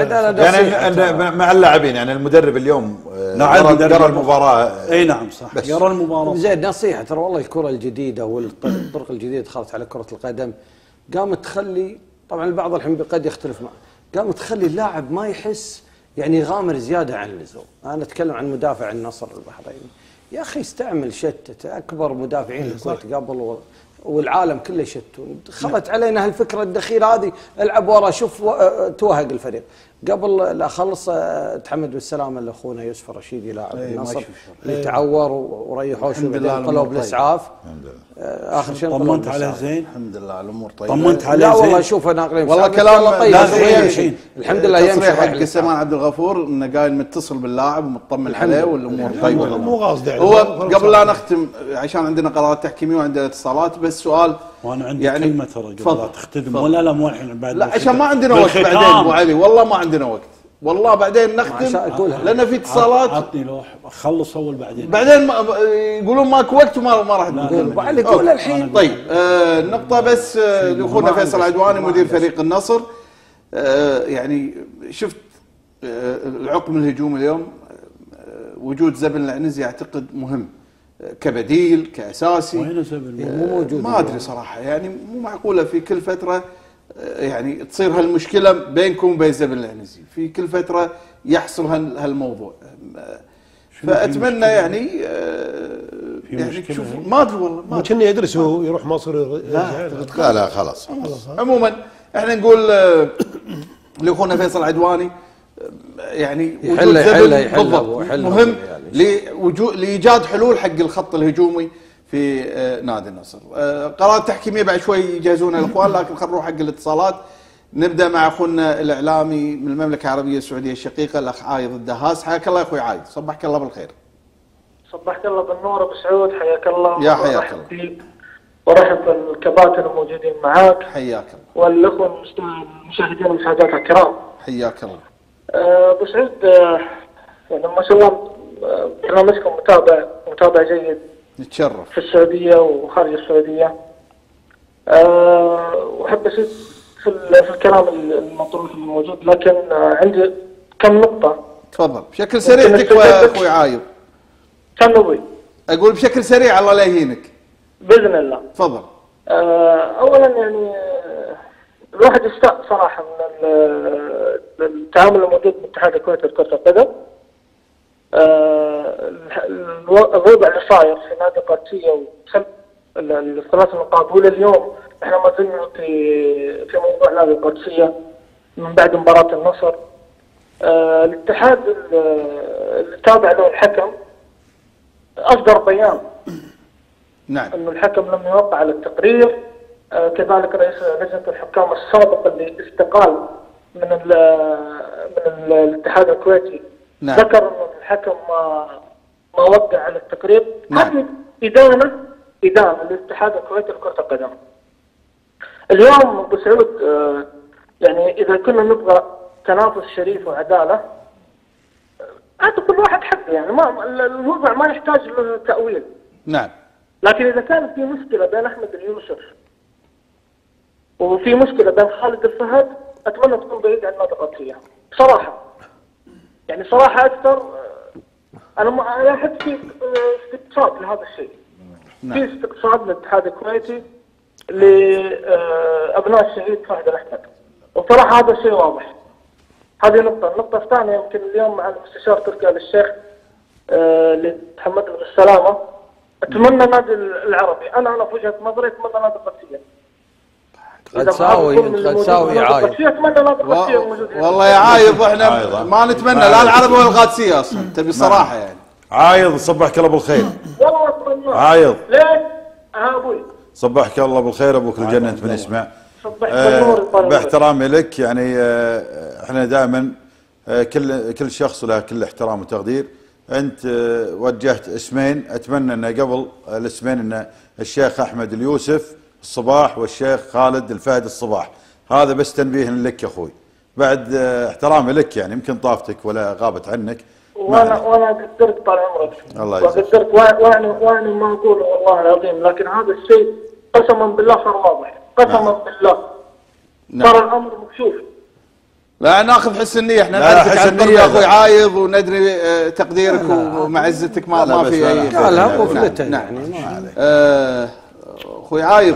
يعني مع اللاعبين يعني المدرب اليوم قرا المباراه. اي نعم صح قرا المباراه زين. نصيحه ترى والله الكره الجديده والطرق الجديده دخلت على كره القدم قامت تخلي طبعا البعض الحين قد يختلف معه قامت تخلي اللاعب ما يحس يعني غامر زياده عن اللزوم. انا اتكلم عن مدافع النصر البحريني يا اخي استعمل شتت اكبر مدافعين الكويت قبل والعالم كله يشتون. دخلت علينا هالفكره الدخيله هذه العب ورا شوف توهق الفريق. قبل لا اخلص تحمد بالسلامه لاخونا يوسف الرشيدي لاعب النصر اللي تعور وريحوه شوي انقلوا بالاسعاف. اخر شيء طمنت عليه زين الحمد لله الامور طيبه. طمنت عليه لا والله شوف ناقلين والله كلام طيب يمشي الحمد لله يمشي. حق سلمان عبد الغفور انه قايل متصل باللاعب ومطمن عليه والامور طيبه. مو قاصد هو قبل لا نختم عشان عندنا قرارات تحكيميه وعندنا اتصالات بس سؤال وانا عندي يعني كلمه ترى قبل لا تختم ولا لا مو الحين بعد لا عشان ما عندنا وقت بعدين ابو علي والله ما عندنا وقت والله بعدين نختم لان في اتصالات. عطني لوح اخلص اول بعدين بعدين يقولون ماكو وقت وما ما راح نقول ابو علي قول الحين. طيب آه نقطه بس آه لاخونا فيصل عدواني مدير فريق النصر. آه يعني شفت آه العقم الهجومي اليوم آه وجود زبن العنزي اعتقد مهم كبديل كاساسي. وين زبن؟ مو موجود ما ادري صراحه يعني مو معقوله في كل فتره يعني تصير هالمشكله بينكم وبين زبن العنزي في كل فتره يحصل هالموضوع. فاتمنى يعني يعني شوف ما ادري والله ما كنا يدرس هو يروح مصر لا لا, لا خلاص عموما احنا نقول لاخونا فيصل عدواني يعني وجود زبن بالضبط مهم لوجود لايجاد حلول حق الخط الهجومي في نادي النصر. قرارات تحكيميه بعد شوي يجهزونها الاخوان لكن خلينا نروح حق الاتصالات. نبدا مع اخونا الاعلامي من المملكه العربيه السعوديه الشقيقه الاخ عايض الدهاس. حياك الله يا اخوي عايض. صبحك الله بالخير. صبحك الله بالنور ابو سعود. حياك الله يا حياك الله ورحب الكباتن الموجودين معاك. حياك الله والاخوه المشاهدين والمشاهدات الكرام. حياك الله. ابو سعود يعني ما شاء الله برنامجكم متابع متابع جيد. نتشرف. في السعوديه وخارج السعوديه. أه واحب اشيد في في الكلام المطروح الموجود لكن عندي كم نقطه. تفضل بشكل سريع تكفى يا اخوي عايض. كم ابوي؟ اقول بشكل سريع الله لا يهينك. باذن الله. تفضل. أه اولا يعني الواحد يستاء صراحه من التعامل الموجود باتحاد الكويت لكره القدم. أه الوضع اللي صاير في نادي قادسيه وسلب الثلاث نقاط والى اليوم احنا ما زلنا في في موضوع نادي القادسيه من بعد مباراه النصر. أه الاتحاد اللي تابع له الحكم اصدر بيان نعم انه الحكم لم يوقع على التقرير. أه كذلك رئيس لجنه الحكام السابق اللي استقال من ال من ال الاتحاد الكويتي نعم. ذكر انه الحكم ما ما وقع على التقرير. نعم. هذه ادانه ادانه للاتحاد الكويتي لكره القدم. اليوم ابو سعود أه يعني اذا كنا نبغى تنافس شريف وعداله اعطي كل واحد حقه يعني ما الوضع ما يحتاج له تاويل. نعم. لكن اذا كانت في مشكله بين احمد اليوسف وفي مشكله بين خالد الفهد اتمنى تكون بعيد عن نادي القادسيه بصراحه. يعني صراحه اكثر انا ما انا احس في استقصاد لهذا الشيء. نعم. في استقصاد للاتحاد الكويتي لابناء الشهيد فهد الاحمد وصراحه هذا الشيء واضح. هذه نقطه. النقطه الثانيه يمكن اليوم مع المستشار تركي آل الشيخ اللي تحمد له بالسلامه اتمنى نادي العربي انا انا في وجهه نظري اتمنى نادي القادسيه. قد ساوي قد ساوي عايض. والله يا عايض احنا ما نتمنى لا العربي ولا القادسيه اصلا تبي الصراحه يعني. عايض صبحك الله بالخير. والله اتمنى. عايض. ليش؟ ها ابوي. صبحك الله بالخير ابوك الجنه انت من اسمع. صبحك بالنور. باحترامي لك يعني اه احنا دائما كل كل شخص له كل احترام وتقدير. انت وجهت اسمين، اتمنى ان قبل الاسمين ان الشيخ احمد اليوسف الصباح والشيخ خالد الفهد الصباح. هذا بس تنبيه لك يا اخوي، بعد احترامي لك يعني يمكن طافتك ولا غابت عنك. وانا وانا قدرت طال عمرك الله يجزاك. وقدرت وانا وانا ما اقول والله العظيم، لكن هذا الشيء قسما بالله صار واضح، قسما نعم. بالله نعم. صار الامر مكشوف. لا ناخذ حس النية، احنا لا، نعرفك حس عن قرب النية يا اخوي لا. عايض وندري آه، تقديرك ومعزتك، ما لا، ما بس في لا، اي لا، لا، نعم، وفلته نعم. يعني ما عليك. آه، اخوي عايض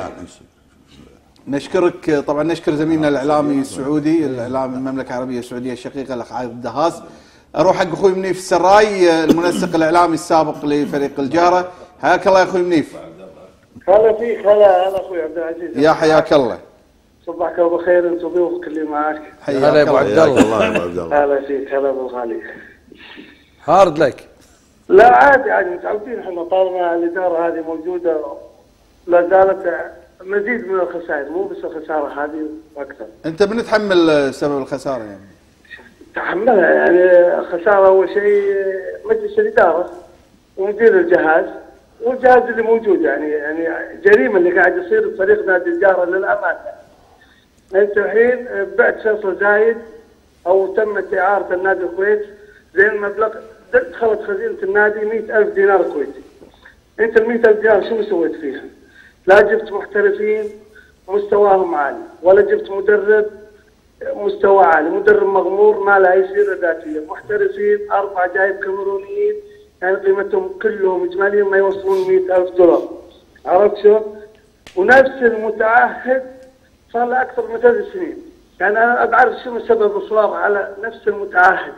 نشكرك طبعا، نشكر زميلنا الاعلامي السعودي الاعلامي المملكه العربيه السعوديه الشقيقه الاخ عايض الدهاس. اروح حق اخوي منيف السراي المنسق الاعلامي السابق لفريق الجاره. حياك الله يا اخوي منيف. هلا فيك، هلا هلا اخوي عبد العزيز. يا حياك الله. صباحك ابو خير انت وضيوفك اللي معاك. هلا يا ابو عبد الله. هلا فيك، هلا ابو خالد. هارد لك. لا عادي عادي، متعودين احنا طالما الاداره هذه موجوده لا زالت مزيد من الخسائر، مو بس الخساره هذه واكثر. انت من تحمل سبب الخساره يعني؟ تحملها يعني خساره اول شيء مجلس الاداره ومدير الجهاز والجهاز اللي موجود، يعني يعني جريمه اللي قاعد يصير بفريق نادي الجاره للامانه. انت الحين بعت فيصل زايد او تمت اعاره النادي الكويت زي المبلغ، دخلت خزينه النادي مئة ألف دينار كويتي. انت ال مئة ألف دينار شو سويت فيها؟ لا جبت محترفين مستواهم عالي، ولا جبت مدرب مستوى عالي، مدرب مغمور ما له اي سيره ذاتيه، محترفين اربع جايب كاميرونيين يعني قيمتهم كلهم اجماليا ما يوصلون مئة ألف دولار. عرفت شو؟ ونفس المتعهد صار له اكثر من ثلاث سنين، يعني انا بعرف شنو سبب اصرار على نفس المتعهد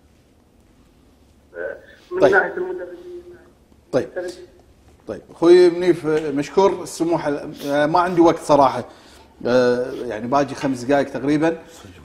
من طيب. ناحيه المدربين. طيب طيب اخوي منيف مشكور. السموح ما عندي وقت صراحه، يعني باجي خمس دقائق تقريبا.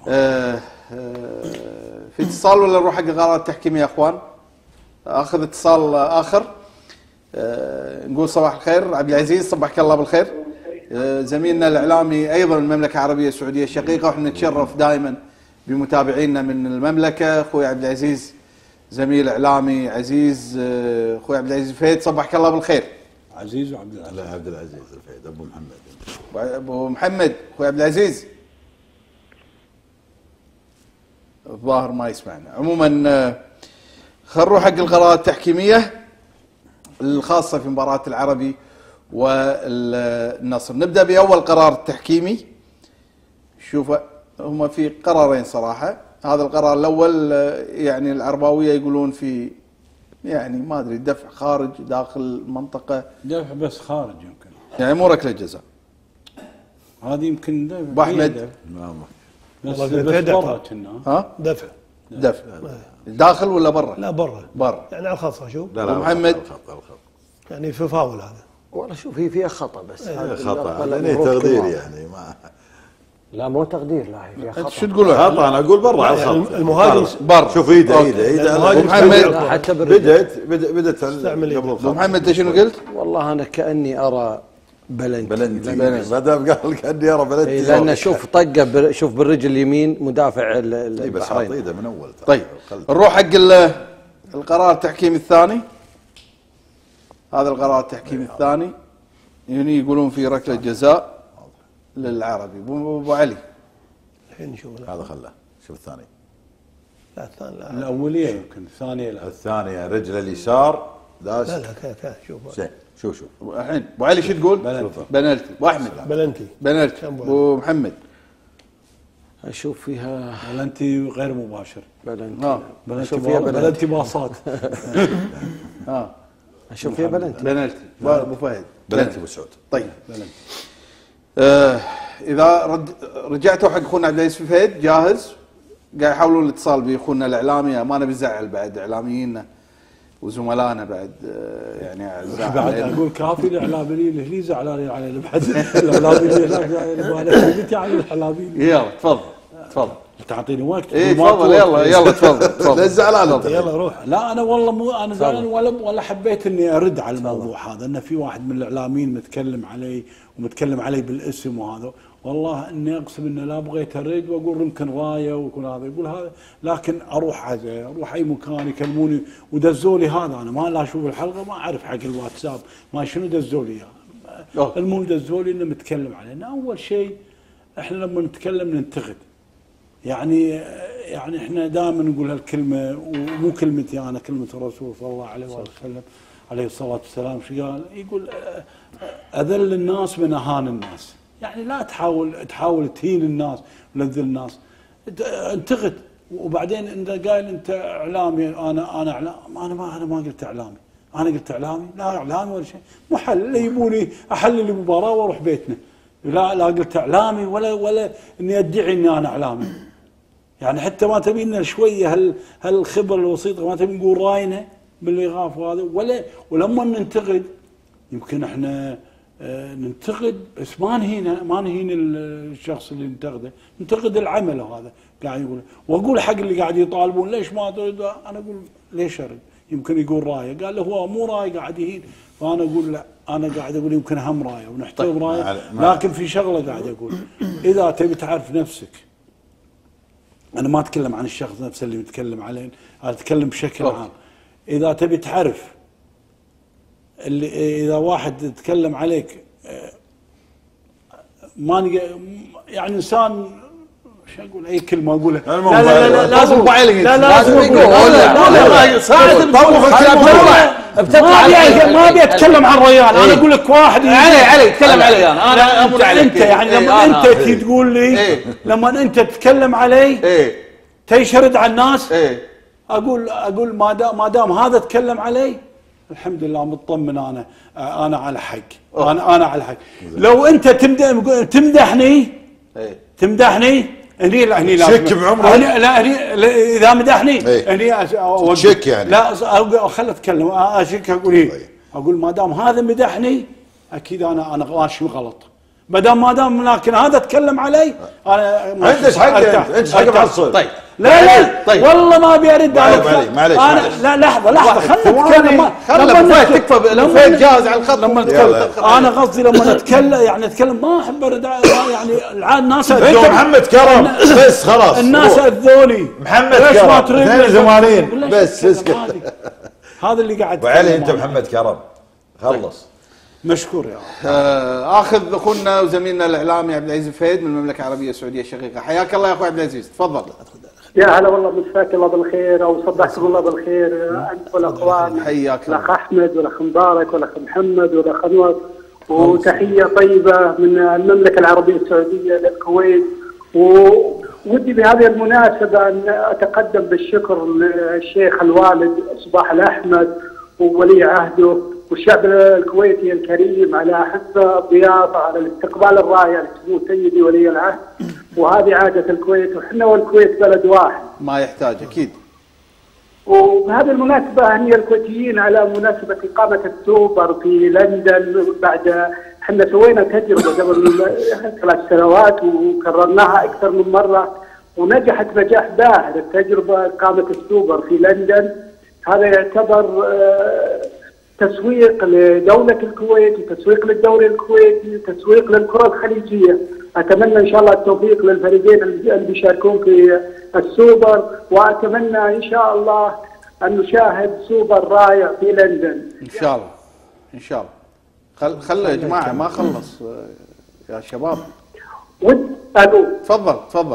في اتصال ولا نروح حق القرارات التحكيميه يا اخوان؟ اخذ اتصال اخر. نقول صباح الخير عبد العزيز، صبحك الله بالخير. زميلنا الاعلامي ايضا المملكه العربيه السعوديه الشقيقه، واحنا نتشرف دائما بمتابعينا من المملكه. اخوي عبد العزيز زميل اعلامي عزيز، اخوي عبد العزيز الفهيد، صبحك الله بالخير. عزيز وعبد العزيز. لا عبد العزيز الفهيد، ابو محمد. ابو محمد اخوي عبد العزيز الظاهر ما يسمعنا. عموما خلينا نروح حق القرارات التحكيميه الخاصه في مباراه العربي والنصر. نبدا باول قرار تحكيمي. شوف هم في قرارين صراحه. هذا القرار الاول يعني العرباويه يقولون في يعني ما ادري دفع خارج داخل المنطقه، دفع بس خارج يمكن، يعني مو ركله جزاء. هذه يمكن دفع. ابو احمد بس بس برا كنا. ها دفع دفع داخل ولا برا؟ لا برا برا يعني على الخط. شوف لا لا محمد يعني في فاول هذا. والله شوف هي فيها خطا بس هذا خطا يعني تقدير يعني ما لا مو تقدير، لا هي فيها خطا. شو تقولون؟ خطا انا اقول برا على الخط. المهاجم برا. شوف ايده ايده ايده. ابو محمد حتى بدت بدت قبل الخط. ابو محمد انت شنو قلت؟ والله انا كاني ارى بلنتي. بلنتي ما دام قال كاني ارى بلنتي. إيه لان شوف طقه بر... شوف بالرجل اليمين مدافع البحرين. اي بس حاط ايده من اول. طيب نروح حق القرار التحكيمي الثاني. هذا القرار التحكيمي الثاني يعني يقولون في ركله جزاء للعربي. ابو علي الحين نشوف هذا خله. شوف الثاني. لا الثاني لا. الاوليه يمكن، الثانيه لا. الثانيه رجل اليسار داس. لا لا كذا كذا شوف شوف شوف الحين ابو علي شو تقول؟ بلنتي. بنالتي. ابو احمد بلنتي. بنالتي. ابو محمد اشوف فيها بلنتي غير مباشر. بلنتي. اه اشوف فيها بلنتي باصات. اه اشوف فيها بلنتي. بنالتي. ابو فهد بلنتي ابو سعود. طيب آه اذا رد رجعتوا حق اخونا عبد العزيز الفهيد جاهز، قاعد يحاولون الاتصال باخونا الاعلامي. ما نبي نزعل بعد اعلاميين وزملائنا بعد آه يعني اعزاء. بعد اقول كافي الاعلاميين اللي زعلانين علينا بعد الاعلاميين هناك زعلانين على الاعلاميين. يلا تفضل تفضل. تعطيني وقت. اي تفضل يلا يلا تفضل تفضل. زعلان انت. يلا روح. لا انا والله مو انا زعلان ولا ولا حبيت اني ارد على الموضوع هذا، ان في واحد من الاعلاميين متكلم علي ومتكلم علي بالاسم وهذا، والله اني اقسم اني لا بغيت ارد واقول يمكن رايه ويكون هذا يقول هذا، لكن اروح عزا اروح اي مكان يكلموني ودزوا لي هذا، انا ما لا اشوف الحلقه ما اعرف حق الواتساب ما شنو دزوا لي اياه. المهم دزوا لي انه متكلم علينا. اول شيء احنا لما نتكلم ننتقد، يعني يعني احنا دائما نقول هالكلمه ومو كلمتي انا، كلمه الرسول صلى الله عليه وسلم عليه الصلاه والسلام. شو قال؟ يقول اذل الناس من اهان الناس. يعني لا تحاول تحاول تهين الناس ولا تذل الناس، انتقد. وبعدين انت قايل انت اعلامي، انا انا اعلام، انا ما انا ما قلت اعلامي، انا قلت اعلامي؟ لا اعلامي ولا شيء، محل يبوني احلل المباراه واروح بيتنا. لا لا قلت اعلامي ولا ولا اني ادعي اني انا اعلامي. يعني حتى ما تبي لنا شويه هال هالخبره الوسيطه، ما تبي نقول راينا بالاغاث وهذا، ولا ولما ننتقد يمكن احنا اه ننتقد بس ما نهين ما نهين الشخص اللي ننتقده، ننتقد العمل هذا قاعد يقول. واقول حق اللي قاعد يطالبون ليش ما ترد، انا اقول ليش ارد؟ يمكن يقول رايه، قال له هو مو راي قاعد يهين، فانا اقول لا انا قاعد اقول يمكن هم رايه ونحترم طيب رايه، لكن في شغله قاعد اقول اذا تبي تعرف نفسك، انا ما اتكلم عن الشخص نفسه اللي متكلم عليه، انا اتكلم بشكل عام. اذا تبي تعرف اللي اذا واحد يتكلم عليك ما يعني انسان شو اقول اي كلمه اقولها، لا لا لا لا لازم لا لازم اقول لا لا ساعد بتطلع ما ابي اتكلم عن ريان، انا اقول لك واحد علي علي اتكلم علي انا انا امر عليك انت، يعني لما انت تجي تقول لي لما انت تتكلم علي تشرد على الناس، اقول اقول ما دام ما دام هذا تكلم علي الحمد لله مطمن، انا انا على حق، انا انا على حق. لو انت تمدح تمدحني تمدحني هني لا هني لازم شك بعمرك، لا هني اذا مدحني هني شك يعني لا خل اتكلم اشك اقول ايه، اقول ما دام هذا مدحني اكيد انا انا ماشي غلط، ما دام ما دام لكن هذا تكلم علي انا عندك حق انت حق بعصر. طيب لا لا طيب والله ما ابي ارد عليك معليش انا لا لحظه لحظه خلنا نتكلم، خلنا تكفى الفيد جاهز على الخط لما نتكلم. انا قصدي لما نتكلم يعني نتكلم ما احب ارد يعني العاد الناس انت محمد كرم بس خلاص الناس اذوني محمد كرم اثنين وثمانين بس اسكت. هذا اللي قاعد وعلي انت محمد كرم خلص. مشكور يا آه اخذ اخونا وزميلنا الاعلامي عبد العزيز فهيد من المملكه العربيه السعوديه الشقيقه. حياك الله يا اخوي عبد العزيز، تفضل. يا هلا والله، مساك الله بالخير او صبحكم الله بالخير انت والاخوان، حياك الله الاخ احمد والاخ مبارك والاخ محمد والاخ انور، وتحيه طيبه من المملكه العربيه السعوديه للكويت. وودي بهذه المناسبه ان اتقدم بالشكر للشيخ الوالد صباح الاحمد وولي عهده والشعب الكويتي الكريم على حسن الضيافه، على الاستقبال الرائع لسمو سيدي ولي العهد، وهذه عاده الكويت، وحنا والكويت بلد واحد ما يحتاج اكيد. وبهذه المناسبه اهني الكويتيين على مناسبه اقامه السوبر في لندن، بعد احنا سوينا تجربه قبل ثلاث سنوات وكررناها اكثر من مره ونجحت نجاح باهر التجربه اقامه السوبر في لندن. هذا يعتبر تسويق لدولة الكويت وتسويق للدوري الكويتي وتسويق للكرة الخليجية. أتمنى إن شاء الله التوفيق للفريقين اللي بيشاركون في السوبر، وأتمنى إن شاء الله أن نشاهد سوبر رائع في لندن إن شاء الله إن شاء الله. خل خلوا يا جماعة ما خلص يا شباب. ود ألو تفضل تفضل.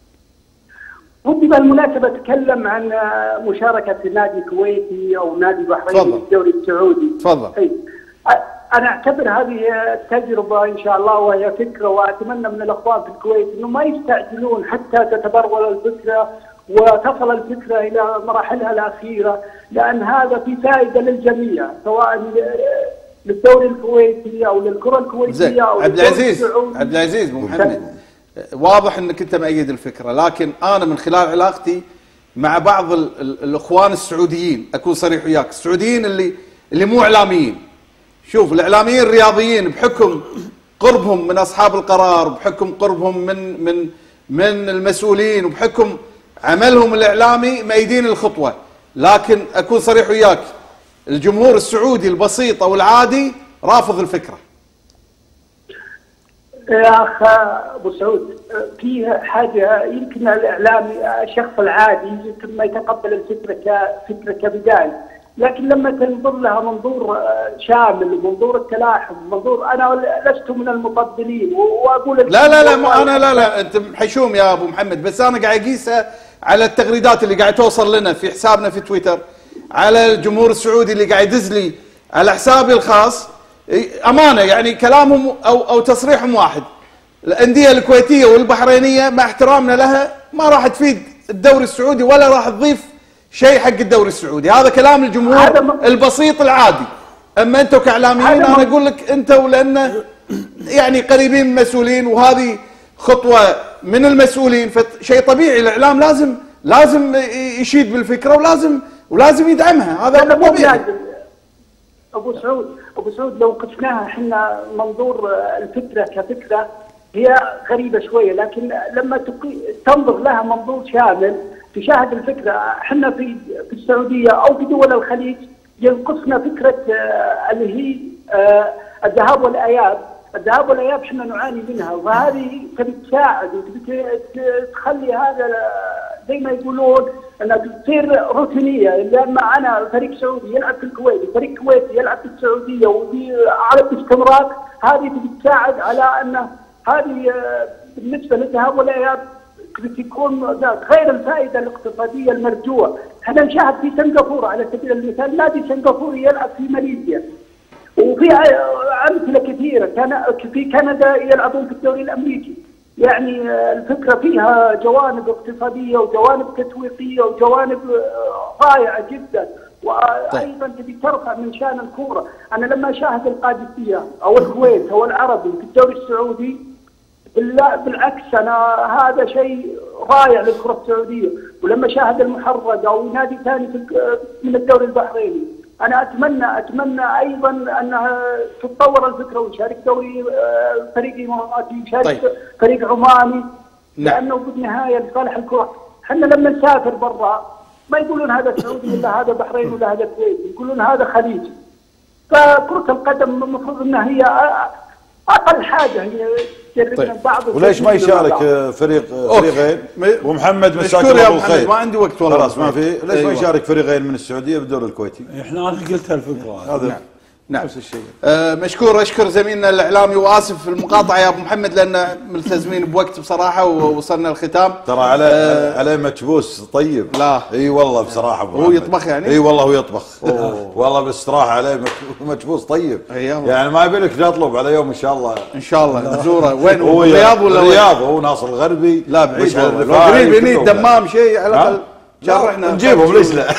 ودي بالمناسبة أتكلم عن مشاركة نادي كويتي أو نادي بحريني في الدوري السعودي. تفضل. أنا أعتبر هذه التجربة إن شاء الله وهي فكرة، وأتمنى من الأخوان في الكويت إنه ما يستعجلون حتى تتبرور الفكرة وتصل الفكرة إلى مراحلها الأخيرة، لأن هذا في فائدة للجميع سواء للدوري الكويتي أو للكرة الكويتية أو عبد العزيز عبد العزيز أبو محمد، واضح انك انت مؤيد الفكره، لكن انا من خلال علاقتي مع بعض ال ال الاخوان السعوديين اكون صريح وياك، السعوديين اللي اللي مو اعلاميين. شوف الاعلاميين الرياضيين بحكم قربهم من اصحاب القرار، بحكم قربهم من من من المسؤولين وبحكم عملهم الاعلامي مأيدين الخطوه، لكن اكون صريح وياك، الجمهور السعودي البسيط او العادي رافض الفكره. يا اخ ابو سعود، في حاجه يمكن الاعلامي الشخص العادي يمكن ما يتقبل الفكره كفكره كبدايه، لكن لما تنظر لها منظور شامل ومنظور التلاحم ومنظور، انا لست من المفضلين واقول لا لا لا ما انا لا لا انت حشوم يا ابو محمد، بس انا قاعد اقيسها على التغريدات اللي قاعد توصل لنا في حسابنا في تويتر، على الجمهور السعودي اللي قاعد يدز لي على حسابي الخاص. امانه يعني كلامهم او او تصريحهم واحد. الانديه الكويتيه والبحرينيه مع احترامنا لها ما راح تفيد الدوري السعودي ولا راح تضيف شيء حق الدوري السعودي، هذا كلام الجمهور البسيط العادي. اما انتم كاعلاميين انا اقول لك انتم لان يعني قريبين من المسؤولين وهذه خطوه من المسؤولين، فشيء طبيعي الاعلام لازم لازم يشيد بالفكره ولازم ولازم يدعمها، هذا طبيعي. ابو سعود ابو سعود لو قسناها احنا منظور الفكره كفكره هي غريبه شويه، لكن لما تنظر لها منظور شامل تشاهد الفكره. احنا في في السعوديه او في دول الخليج ينقصنا فكره اللي هي الذهاب والاياب، الذهاب والاياب احنا نعاني منها، وهذه تبي تساعد وتبي تخلي هذا زي ما يقولون انها تصير روتينيه. لما انا فريق سعودي يلعب في الكويت وفريق كويتي يلعب في السعوديه وعلى باستمرار، هذه تبي تساعد على ان هذه بالنسبه للذهاب والاياب تكون غير الفائده الاقتصاديه المرجوه. احنا نشاهد في سنغافوره على سبيل المثال، نادي سنغافوري يلعب في ماليزيا، وفي امثله كثيره، كان في كندا يلعبون في الدوري الامريكي. يعني الفكره فيها جوانب اقتصاديه وجوانب تسويقيه وجوانب رائعه جدا، وايضا تبي ترفع من شان الكوره. انا لما اشاهد القادسيه او الكويت او العربي في الدوري السعودي بالعكس انا هذا شيء رائع للكره السعوديه، ولما اشاهد المحرق او نادي ثاني من الدوري البحريني انا اتمنى اتمنى ايضا انها تتطور الفكره ويشارك دوري فريق اماراتي، يشارك طيب. فريق عماني، نعم. لانه بالنهايه لصالح الكره. احنا لما نسافر برا ما يقولون هذا سعودي ولا هذا بحرين ولا هذا كويتي، يقولون هذا خليجي. فكره القدم المفروض انها هي اقل حاجه هي طيب. وليش ما يشارك فريق فريقين ومحمد مساك الله بالخير؟ ما عندي وقت والله، خلاص ما في. ليش ما يشارك فريقين من السعوديه بالدوري الكويتي؟ احنا انا قلت هالفكره هذا نعم. نعم نفس الشيء. آه مشكور، اشكر زميلنا الاعلامي واسف في المقاطعه يا ابو محمد لان ملتزمين بوقت بصراحه ووصلنا الختام. ترى على آه عليه مكبوس طيب. لا اي والله بصراحه ابو هو يطبخ يعني؟ اي والله هو يطبخ. والله بالاستراحه عليه مكبوس طيب. يعني ما يبي لك تطلب على يوم ان شاء الله. ان شاء الله نزوره. وين هو؟ الرياض ولا الرياض؟ هو ناصر الغربي. لا بعيد والله، لو قريب هني الدمام شيء على الاقل شرحنا نجيبهم ليش لا.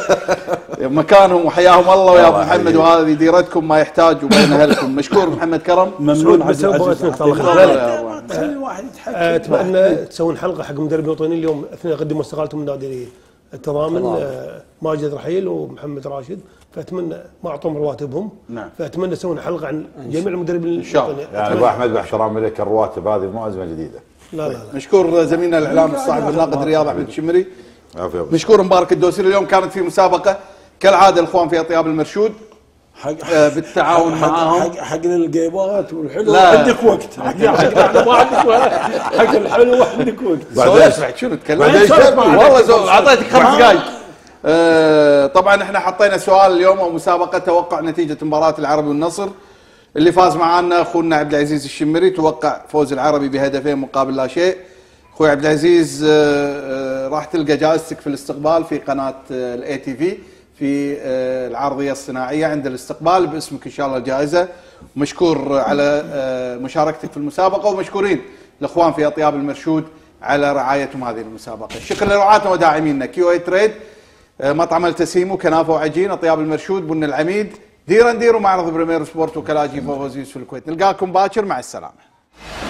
مكانهم وحياهم الله ويا ابو محمد، وهذه ديرتكم ما يحتاج وبين اهلكم. مشكور محمد كرم. ممنون عبد العزيز. خلي الواحد يتحكم. اتمنى تسوون حلقه حق مدربين الوطنيين اليوم اثناء قدموا استقالتهم من نادي التضامن، ماجد رحيل ومحمد راشد، فاتمنى ما اعطوهم رواتبهم. نعم. فاتمنى تسوون حلقه عن جميع المدربين ان شاء الله. يعني ابو احمد باحترامي لك الرواتب هذه مو ازمه جديده. لا لا, لا. مشكور زميلنا الاعلام الصاحب الناقد الرياضي احمد الشمري. مشكور مبارك الدوسري. اليوم كانت في مسابقه كالعاده الاخوان في اطياب المرشود حق آه بالتعاون حق معاهم حق, حق الجيبات والحلو عندك وقت. حق حق ما عندك وقت. حق الحلو عندك وقت. بعدين شنو تكلم والله اعطيتك خمس دقائق. آه طبعا احنا حطينا سؤال اليوم او مسابقه توقع نتيجه مباراه العربي والنصر. اللي فاز معانا اخونا عبد العزيز الشمري، توقع فوز العربي بهدفين مقابل لا شيء. اخوي عبد العزيز راح تلقى جائزتك في الاستقبال في قناه الاي تي في في العرضيه الصناعيه عند الاستقبال باسمك ان شاء الله الجائزه. مشكور على مشاركتك في المسابقه، ومشكورين الاخوان في اطياب المرشود على رعايتهم هذه المسابقه. شكرا لرعاتنا وداعمينا كيو اي تريد، مطعم التسيمو، كنافه وعجين، اطياب المرشود، بن العميد، ديرا ديرو، معرض بريمير سبورت، وكلاجي فوزيس في الكويت. نلقاكم باكر، مع السلامه.